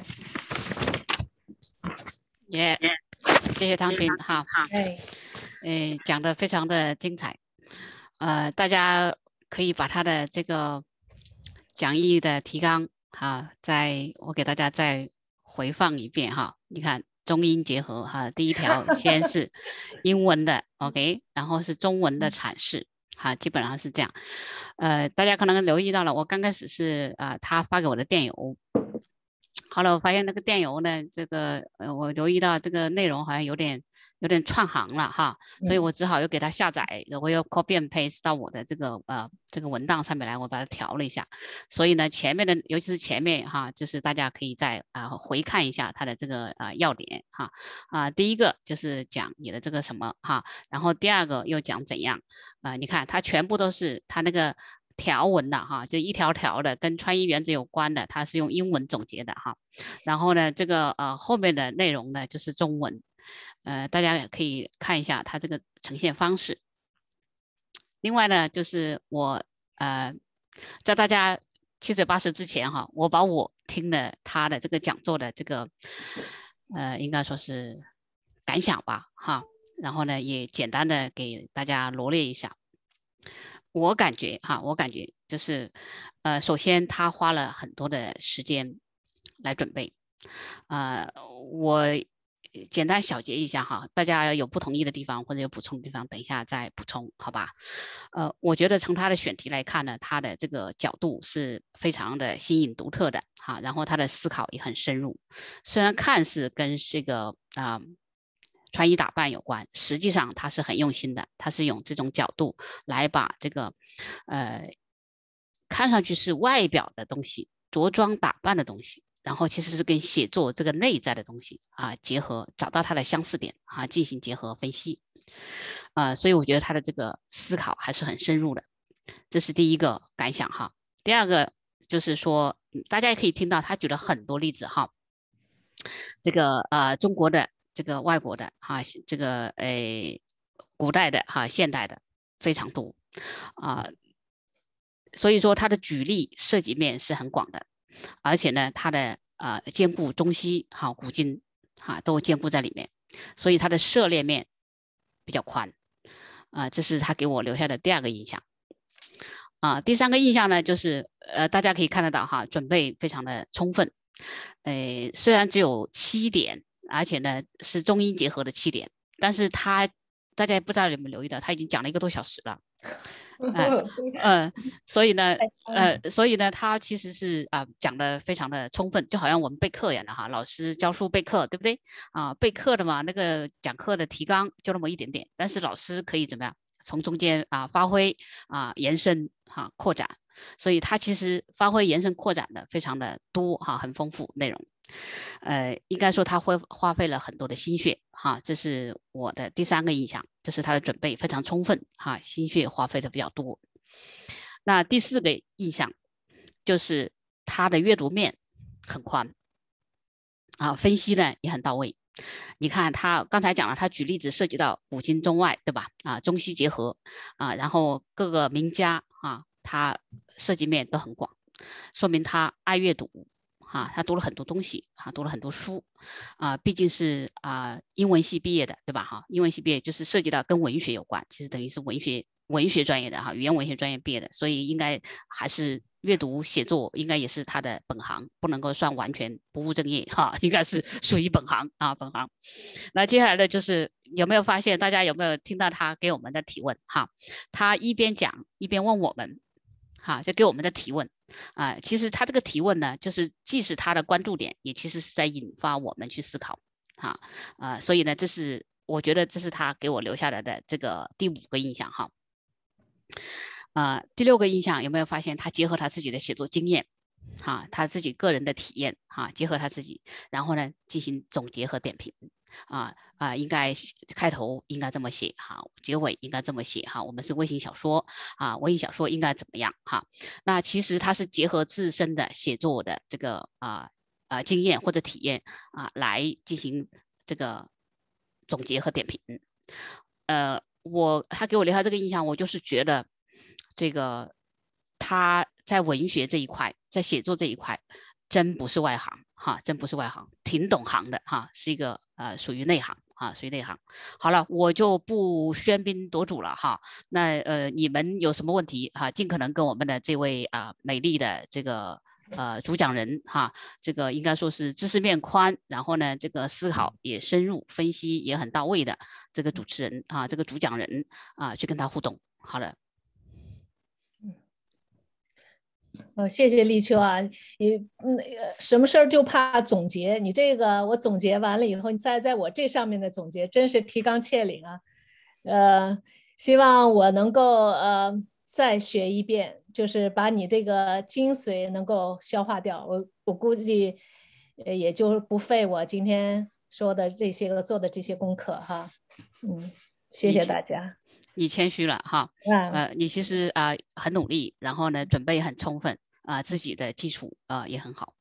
谢谢汤群哈，讲得非常的精彩，大家可以把他的这个讲义的提纲哈，我给大家再回放一遍哈，你看中英结合哈，第一条先是英文的OK， 然后是中文的阐释。好，基本上是这样。大家可能留意到了，我刚开始是他发给我的电邮，后来我发现那个电邮呢，这个我留意到这个内容好像有点串行了哈，所以我只好又给他下载，我又 copy and paste 到我的这个文档上面来，我把它调了一下。所以呢，前面的尤其是前面哈，就是大家可以再回看一下它的这个要点哈第一个就是讲你的这个什么哈，然后第二个又讲怎样你看它全部都是它那个条文的哈，就一条条的跟穿衣原则有关的，它是用英文总结的哈。然后呢，这个后面的内容呢就是中文，大家也可以看一下它这个呈现方式。另外呢，就是我在大家七嘴八舌之前哈，我把我听了他的这个讲座的这个应该说是感想吧哈，然后呢也简单的给大家罗列一下。我感觉就是首先他花了很多的时间来准备，我简单小结一下哈，大家有不同意的地方或者有补充的地方，等一下再补充，好吧？我觉得从他的选题来看呢，他的这个角度是非常的新颖独特的哈，然后他的思考也很深入，虽然看似跟这个穿衣打扮有关，实际上他是很用心的，他是用这种角度来把这个看上去是外表的东西，着装打扮的东西，然后其实是跟写作这个内在的东西结合，找到它的相似点进行结合分析所以我觉得他的这个思考还是很深入的，这是第一个感想哈。第二个就是说，大家也可以听到他举了很多例子哈，这个中国的、这个外国的这个古代的现代的非常多所以说他的举例涉及面是很广的，而且呢，他的兼顾中西古今都兼顾在里面，所以他的涉猎面比较宽这是他给我留下的第二个印象第三个印象呢，就是大家可以看得到准备非常的充分，虽然只有7点，而且呢是中英结合的7点，但是大家不知道有没有留意到，他已经讲了1个多小时了。所以呢，他其实是讲的非常的充分，就好像我们备课一样的老师教书备课，对不对备课的嘛，那个讲课的提纲就那么一点点，但是老师可以怎么样从中间发挥延伸扩展，所以他其实发挥延伸扩展的非常的多很丰富内容。应该说他会花费了很多的心血这是我的第3个印象，这是他的准备非常充分心血花费的比较多。那第4个印象就是他的阅读面很宽分析呢也很到位。你看他刚才讲了，他举例子涉及到古今中外，对吧中西结合然后各个名家他涉及面都很广，说明他爱阅读他读了很多东西读了很多书毕竟是英文系毕业的，对吧英文系毕业就是涉及到跟文学有关，其实等于是文学专业的语言文学专业毕业的，所以应该还是阅读写作应该也是他的本行，不能够算完全不务正业应该是属于本行本行。那接下来的就是有没有发现，大家有没有听到他给我们的提问他一边讲一边问我们就给我们的提问其实他这个提问呢，就是既是他的关注点，也其实是在引发我们去思考所以呢，我觉得这是他给我留下来的这个第5个印象第6个印象有没有发现他结合他自己的写作经验他自己个人的体验结合他自己，然后呢进行总结和点评应该开头应该这么写结尾应该这么写我们是微型小说微型小说应该怎么样那其实他是结合自身的写作的这个经验或者体验来进行这个总结和点评他给我留下这个印象，我就是觉得这个他在文学这一块，在写作这一块真不是外行真不是外行，挺懂行的是一个属于内行属于内行。好了，我就不喧宾夺主了那你们有什么问题尽可能跟我们的这位美丽的这个主讲人这个应该说是知识面宽，然后呢这个思考也深入，分析也很到位的这个主持人这个主讲人去跟他互动。好了。 谢谢立秋什么事儿就怕总结，你这个我总结完了以后，你再在我这上面的总结真是提纲挈领希望我能够再学一遍，就是把你这个精髓能够消化掉。我估计也就不费我今天说的这些个做的这些功课谢谢大家。 你谦虚了你其实很努力，然后呢准备很充分自己的基础也很好。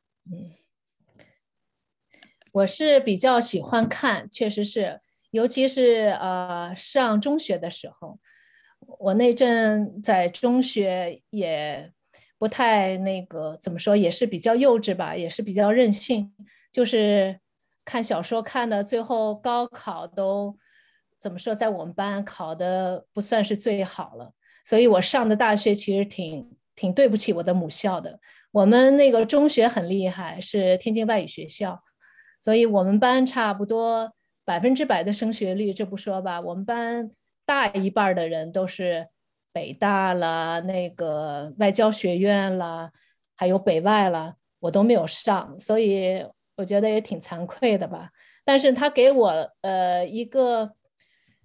我是比较喜欢看，确实是，尤其是上中学的时候，我那阵在中学也不太那个怎么说，也是比较幼稚吧，也是比较任性，就是看小说看的，最后高考都怎么说，在我们班考的不算是最好了，所以我上的大学其实挺对不起我的母校的。我们那个中学很厉害，是天津外语学校，所以我们班差不多100%的升学率，这不说吧，我们班大一半的人都是北大啦、那个外交学院啦，还有北外啦，我都没有上，所以我觉得也挺惭愧的吧。但是他给我一个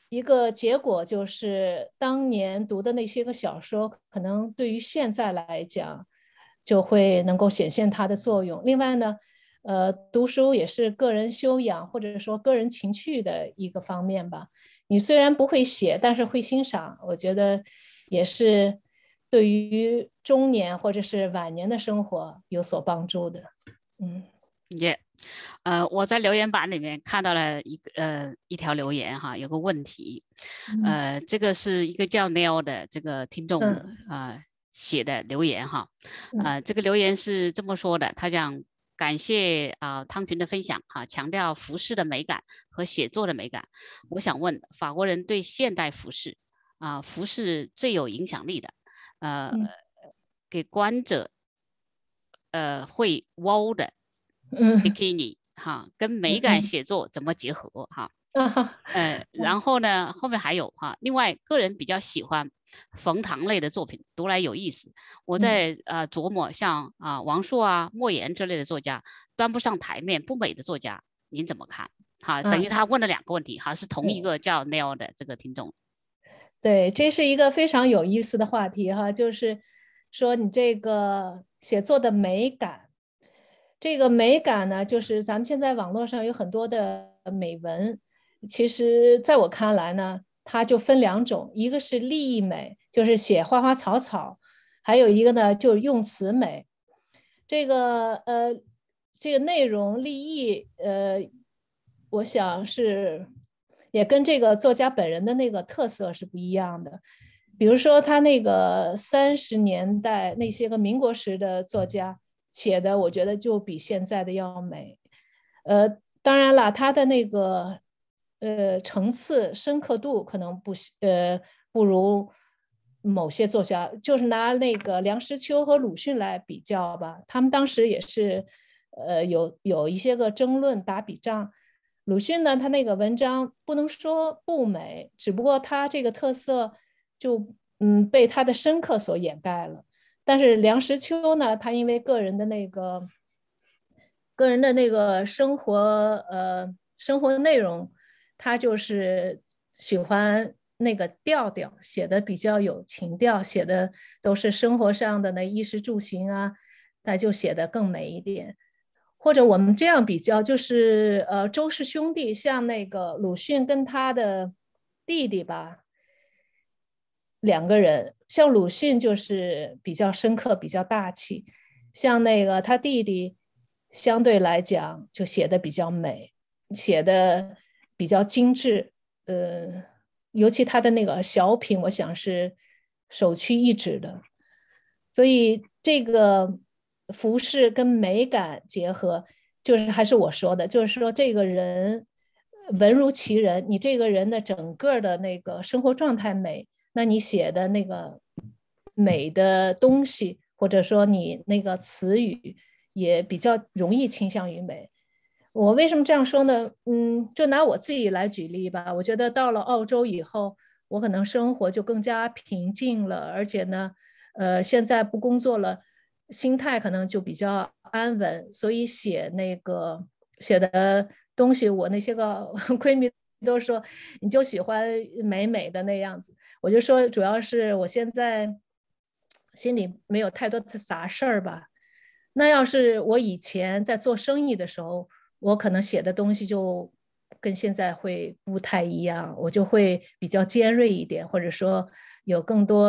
一个结果就是当年读的那些个小说，可能对于现在来讲，就会能够显现它的作用。另外呢，读书也是个人修养或者说个人情趣的一个方面吧。你虽然不会写，但是会欣赏，我觉得也是对于中年或者是晚年的生活有所帮助的。 也、我在留言板里面看到了一条留言哈，有个问题，这个是一个叫 Neil 的这个听众写的留言哈，这个留言是这么说的，他讲感谢汤群的分享哈，强调服饰的美感和写作的美感。我想问，法国人对现代服饰服饰最有影响力的，给观者会 wow 的bikini 哈，跟美感写作怎么结合哈？然后呢，后面还有哈，另外个人比较喜欢冯唐类的作品，读来有意思。我在琢磨像王朔莫言之类的作家，端不上台面、不美的作家，您怎么看？哈，等于他问了2个问题，哈，是同一个叫 Neil 的这个听众。 对，这是一个非常有意思的话题哈，就是说你这个写作的美感，这个美感呢，就是咱们现在网络上有很多的美文，其实在我看来呢，它就分2种，一个是立意美，就是写花花草草，还有一个呢就是用词美。这个内容立意，我想是也跟这个作家本人的那个特色是不一样的。比如说他那个30年代那些个民国时的作家写的，我觉得就比现在的要美。当然了，他的那个层次深刻度可能不如某些作家，就是拿那个梁实秋和鲁迅来比较吧，他们当时也是有一些个争论打笔仗。鲁迅呢，他那个文章不能说不美，只不过他这个特色就被他的深刻所掩盖了。但是梁实秋呢，他因为个人的那个生活内容，他就是喜欢那个调调，写的比较有情调，写的都是生活上的那衣食住行啊，那就写的更美一点。或者我们这样比较，就是周氏兄弟，像那个鲁迅跟他的弟弟吧，2个人，像鲁迅就是比较深刻、比较大气，像那个他弟弟相对来讲就写的比较美，写的比较精致，尤其他的那个小品，我想是首屈一指的。所以这个服饰跟美感结合，就是还是我说的，就是说这个人文如其人，你这个人的整个的那个生活状态美，那你写的那个美的东西，或者说你那个词语也比较容易倾向于美。我为什么这样说呢？就拿我自己来举例吧。我觉得到了澳洲以后，我可能生活就更加平静了，而且呢，现在不工作了，心态可能就比较安稳，所以写的东西，我那些个闺蜜都说你就喜欢美美的那样子。我就说主要是我现在心里没有太多的杂事儿吧。那要是我以前在做生意的时候，我可能写的东西就跟现在会不太一样，我就会比较尖锐一点，或者说有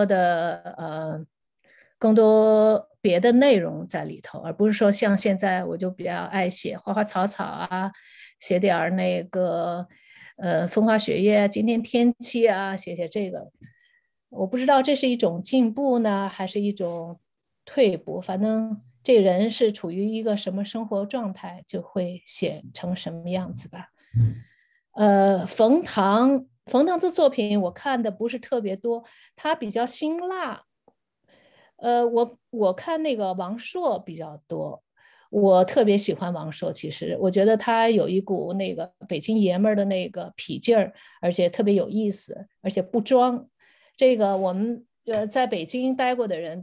更多别的内容在里头，而不是说像现在我就比较爱写花花草草啊，写点那个风花雪月，今天天气啊，写这个。我不知道这是一种进步呢，还是一种退步，反正这人是处于一个什么生活状态，就会写成什么样子吧。冯唐的作品我看的不是特别多，他比较辛辣。我看那个王朔比较多，我特别喜欢王朔。其实我觉得他有一股那个北京爷们儿的那个痞劲儿，而且特别有意思，而且不装。这个我们在北京待过的人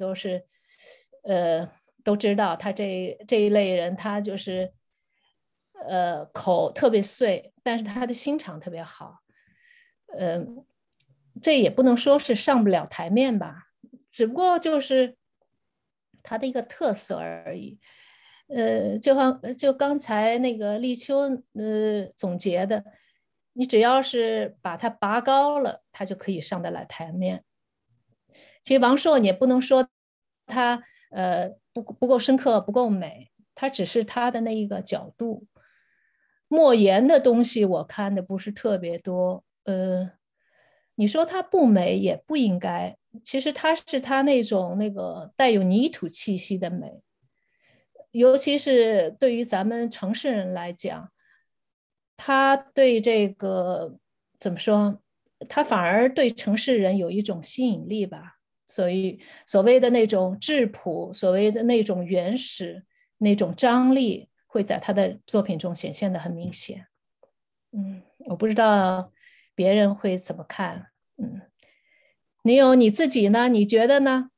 都知道，他这一类人，他就是口特别碎，但是他的心肠特别好。 这也不能说是上不了台面吧，只不过就是它的一个特色而已。就刚才那个立秋总结的，你只要是把它拔高了，它就可以上得来台面。其实王朔你也不能说他不够深刻，不够美，他只是他的那一个角度。莫言的东西我看的不是特别多，你说它不美也不应该，其实它是他那种那个带有泥土气息的美，尤其是对于咱们城市人来讲，他对这个怎么说，他反而对城市人有一种吸引力吧。所以所谓的那种质朴，所谓的那种原始，那种张力，会在他的作品中显现的很明显。我不知道别人会怎么看。你有你自己呢？你觉得呢？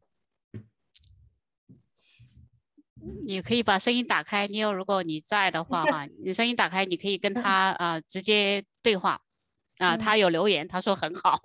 你可以把声音打开，如果你在的话哈，你声音打开，你可以跟他直接对话他有留言，他说很好。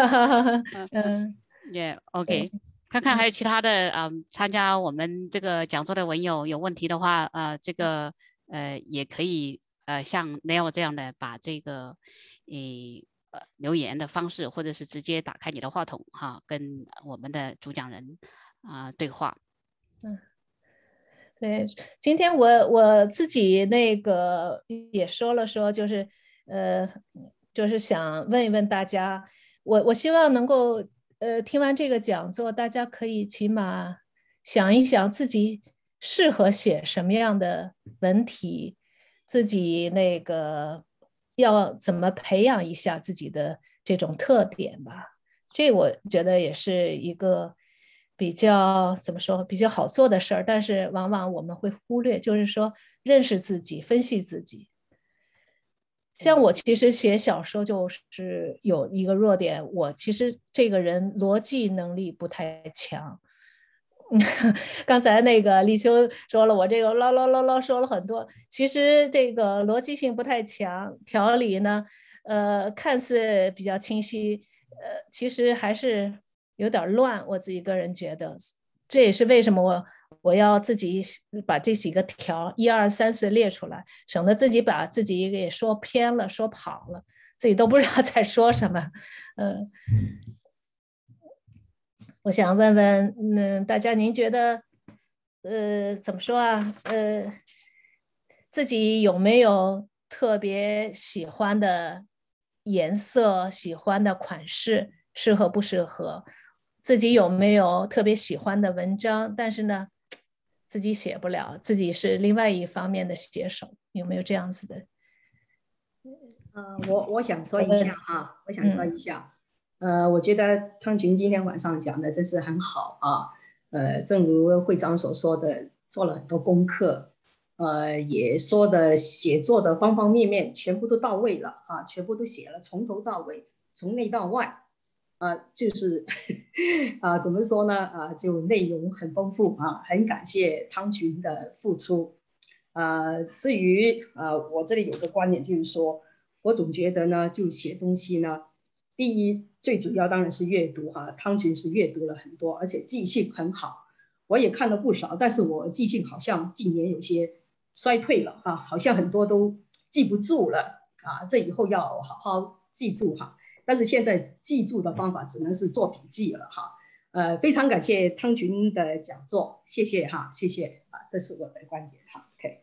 也 OK， 看看还有其他的参加我们这个讲座的文友有问题的话这个也可以像 Neil 这样的把这个留言的方式，或者是直接打开你的话筒哈，跟我们的主讲人对话。 对，今天我自己那个也说了说，就是想问一问大家，我希望能够听完这个讲座，大家可以起码想一想自己适合写什么样的文体，自己那个要怎么培养一下自己的这种特点吧。这我觉得也是一个比较怎么说比较好做的事儿，但是往往我们会忽略，就是说认识自己，分析自己。像我其实写小说就是有一个弱点，我其实这个人逻辑能力不太强。刚才那个立秋说了，我这个唠唠唠唠说了很多，其实这个逻辑性不太强，条理呢，看似比较清晰，其实还是有点乱。我自己个人觉得，这也是为什么我要自己把这几个条1、2、3、4列出来，省得自己把自己给说偏了、说跑了，自己都不知道在说什么。我想问问，大家您觉得，怎么说啊？自己有没有特别喜欢的颜色、喜欢的款式，适合不适合？自己有没有特别喜欢的文章？但是呢，自己写不了，自己是另外一方面的写手，有没有这样子的？ 我想说一下啊，我想说一下。我觉得汤群今天晚上讲的真是很好啊。正如会长所说的，做了很多功课，也说的写作的方方面面全部都到位了啊，全部都写了，从头到尾，从内到外，就是怎么说呢？就内容很丰富啊，很感谢汤群的付出。至于我这里有个观点，就是说，我总觉得呢，就写东西呢。第一，最主要当然是阅读哈，汤群是阅读了很多，而且记性很好，我也看了不少，但是我记性好像近年有些衰退了哈，好像很多都记不住了啊，这以后要好好记住哈。但是现在记住的方法只能是做笔记了哈。非常感谢汤群的讲座，谢谢哈，谢谢啊，这是我的观点哈。OK。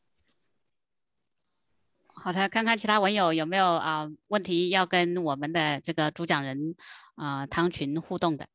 好的，看看其他文友有没有问题要跟我们的这个主讲人汤群互动的。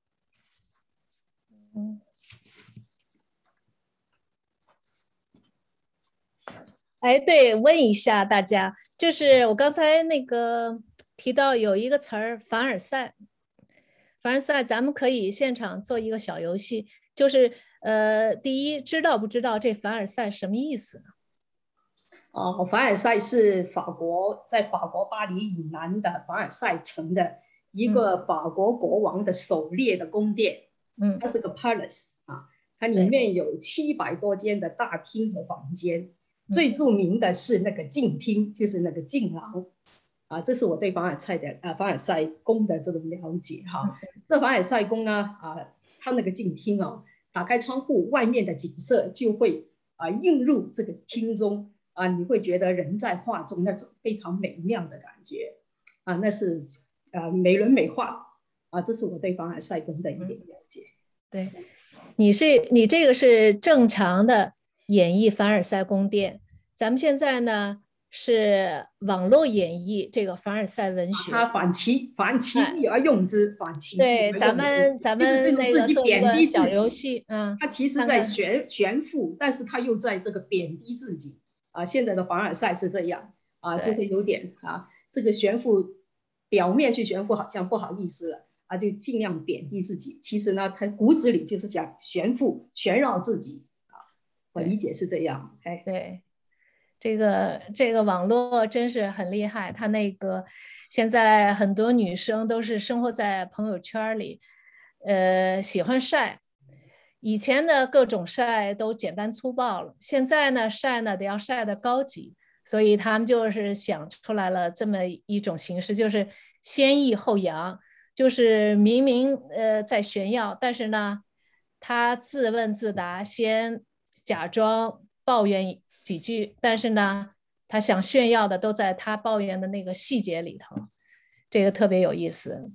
对，问一下大家，就是我刚才那个提到有一个词儿凡尔赛，凡尔赛，咱们可以现场做一个小游戏，就是第一，知道不知道这凡尔赛什么意思呢？ 凡尔赛是在法国巴黎以南的凡尔赛城的一个法国国王的狩猎的宫殿。它是个 palace 啊，它里面有700多间的大厅和房间。最著名的是那个镜厅，就是那个镜廊这是我对凡尔赛宫的这种了解哈。这凡尔赛宫呢它那个镜厅哦，打开窗户，外面的景色就会映入这个厅中你会觉得人在画中那种非常美妙的感觉那是美轮美奂这是我对凡尔赛宫的一点了解。 对，你这个是正常的演绎凡尔赛宫殿，咱们现在呢是网络演绎这个凡尔赛文学， 它反其意而用之，反其意对， 而咱用之，就是这们那种自己个做一贬低个小自己。 游戏， 它其实在炫富，但是它又在这个贬低自己现在的凡尔赛是这样就是有点这个炫富，表面去炫富好像不好意思了就尽量贬低自己。其实呢，他骨子里就是想炫富、炫耀自己我理解是这样。 对，这个网络真是很厉害。他那个现在很多女生都是生活在朋友圈里，喜欢晒。以前的各种晒都简单粗暴了，现在呢晒呢得要晒得高级，所以他们就是想出来了这么一种形式，就是先抑后扬，就是明明在炫耀，但是呢他自问自答，先假装抱怨几句，但是呢他想炫耀的都在他抱怨的那个细节里头，这个特别有意思。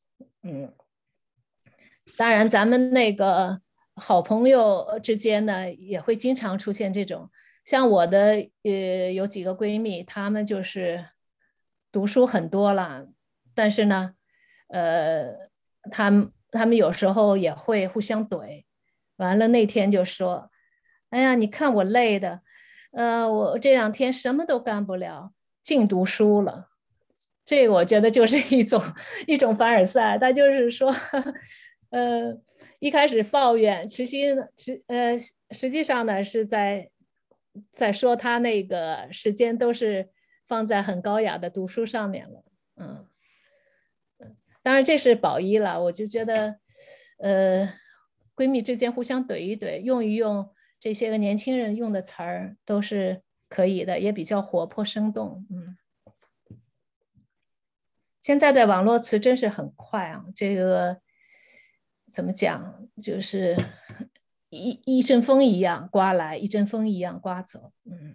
当然咱们那个好朋友之间呢也会经常出现这种，像我的有几个闺蜜，她们就是读书很多了，但是呢她们有时候也会互相怼，完了那天就说，哎呀你看我累的，我这2天什么都干不了，净读书了。这个我觉得就是一种凡尔赛，他就是说一开始抱怨，实际上呢是在说他那个时间都是放在很高雅的读书上面了。当然这是褒义了，我就觉得闺蜜之间互相怼一怼，用一用这些个年轻人用的词儿都是可以的，也比较活泼生动。现在的网络词真是很快啊，这个怎么讲，就是一阵风一样刮来，一阵风一样刮走。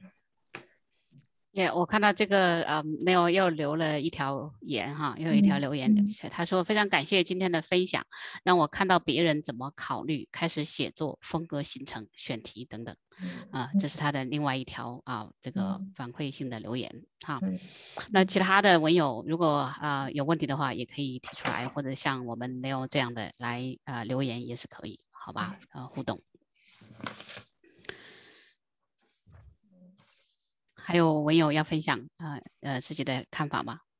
我看到这个Neil 又留了一条言哈，又有一条留言，他说非常感谢今天的分享，让我看到别人怎么考虑，开始写作、风格形成、选题等等这是他的另外一条这个反馈性的留言哈。那其他的文友如果有问题的话，也可以提出来，或者像我们 Neil 这样的来留言也是可以，好吧？互动。还有文友要分享自己的看法吗？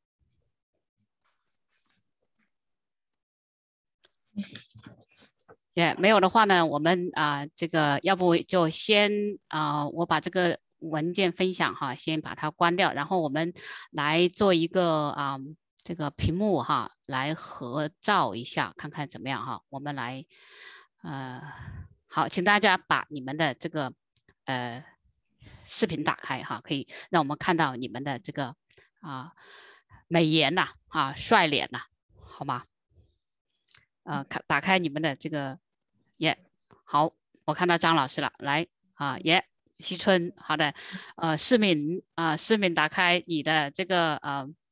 没有的话呢，我们这个要不就先我把这个文件分享哈，先把它关掉，然后我们来做一个这个屏幕哈，来合照一下，看看怎么样哈。我们来好，请大家把你们的这个视频打开哈，可以让我们看到你们的这个美颜呐帅脸呐，好吗？打开你们的这个好，我看到张老师了，来西春，好的，世敏世敏打开你的这个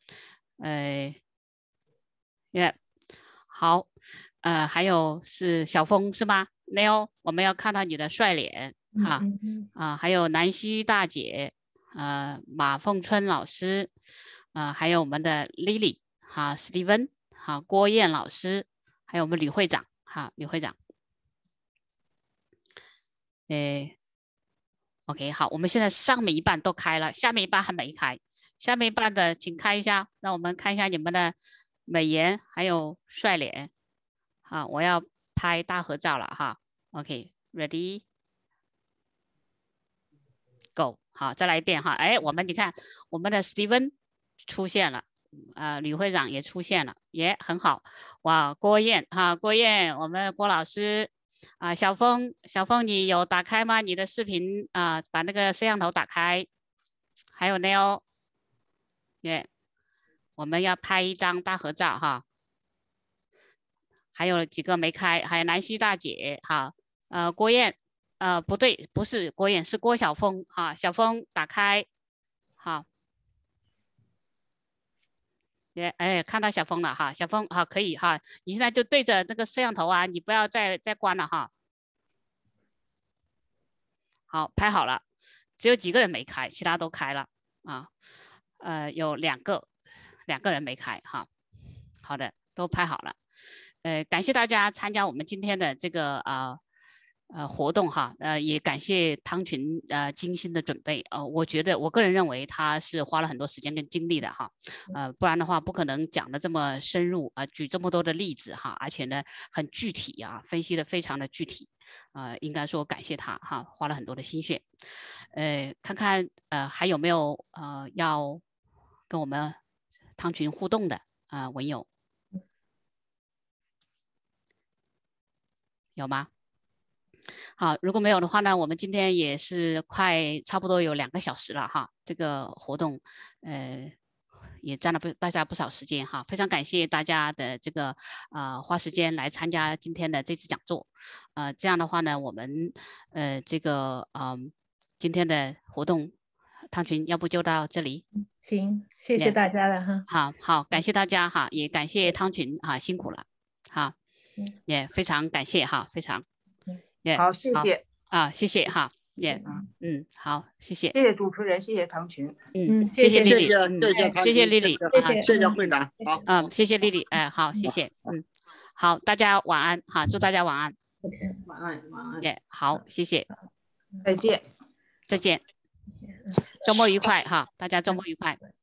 好，还有是小峰是吗 ？Neil， 我们要看到你的帅脸还有南希大姐，马凤春老师，还有我们的 Lily Steven 郭燕老师，还有我们吕会长吕会长。OK， 好，我们现在上面一半都开了，下面一半还没开，下面一半的请开一下，让我们看一下你们的美颜还有帅脸。好，我要拍大合照了哈。OK，ready， go， 好，再来一遍哈。我们你看我们的 Steven 出现了，吕会长也出现了，也很好。哇，郭燕郭燕，我们郭老师。小峰，你有打开吗？你的视频把那个摄像头打开。还有 Neil， 我们要拍一张大合照哈。还有几个没开，还有南希大姐哈，郭燕，不对，不是郭燕，是郭晓峰哈，小峰打开，好，哎，看到小峰了哈，小峰好可以哈，你现在就对着那个摄像头啊，你不要再关了哈。好，拍好了，只有几个人没开，其他都开了啊，有两个人没开哈，好的，都拍好了。感谢大家参加我们今天的这个活动哈，也感谢汤群精心的准备，我觉得我个人认为他是花了很多时间跟精力的哈，不然的话不可能讲的这么深入举这么多的例子哈，而且呢很具体啊，分析的非常的具体，应该说感谢他哈，花了很多的心血，看看还有没有要跟我们汤群互动的文友。有吗？好，如果没有的话呢，我们今天也是差不多有2个小时了哈，这个活动也占了大家不少时间哈，非常感谢大家的这个花时间来参加今天的这次讲座，这样的话呢，我们这个今天的活动，汤群要不就到这里。 行，谢谢大家了哈。 好，感谢大家哈，也感谢汤群辛苦了，好。也非常感谢哈，非常， 好，谢谢谢谢哈，好，谢谢， 谢谢主持人，谢谢唐群， 谢谢丽丽， 谢谢丽丽， 谢谢会长，好， 谢谢丽丽，好，谢谢，好，大家晚安哈，祝大家晚安， 晚安， 好，谢谢， 再见， 周末愉快哈，大家周末愉快。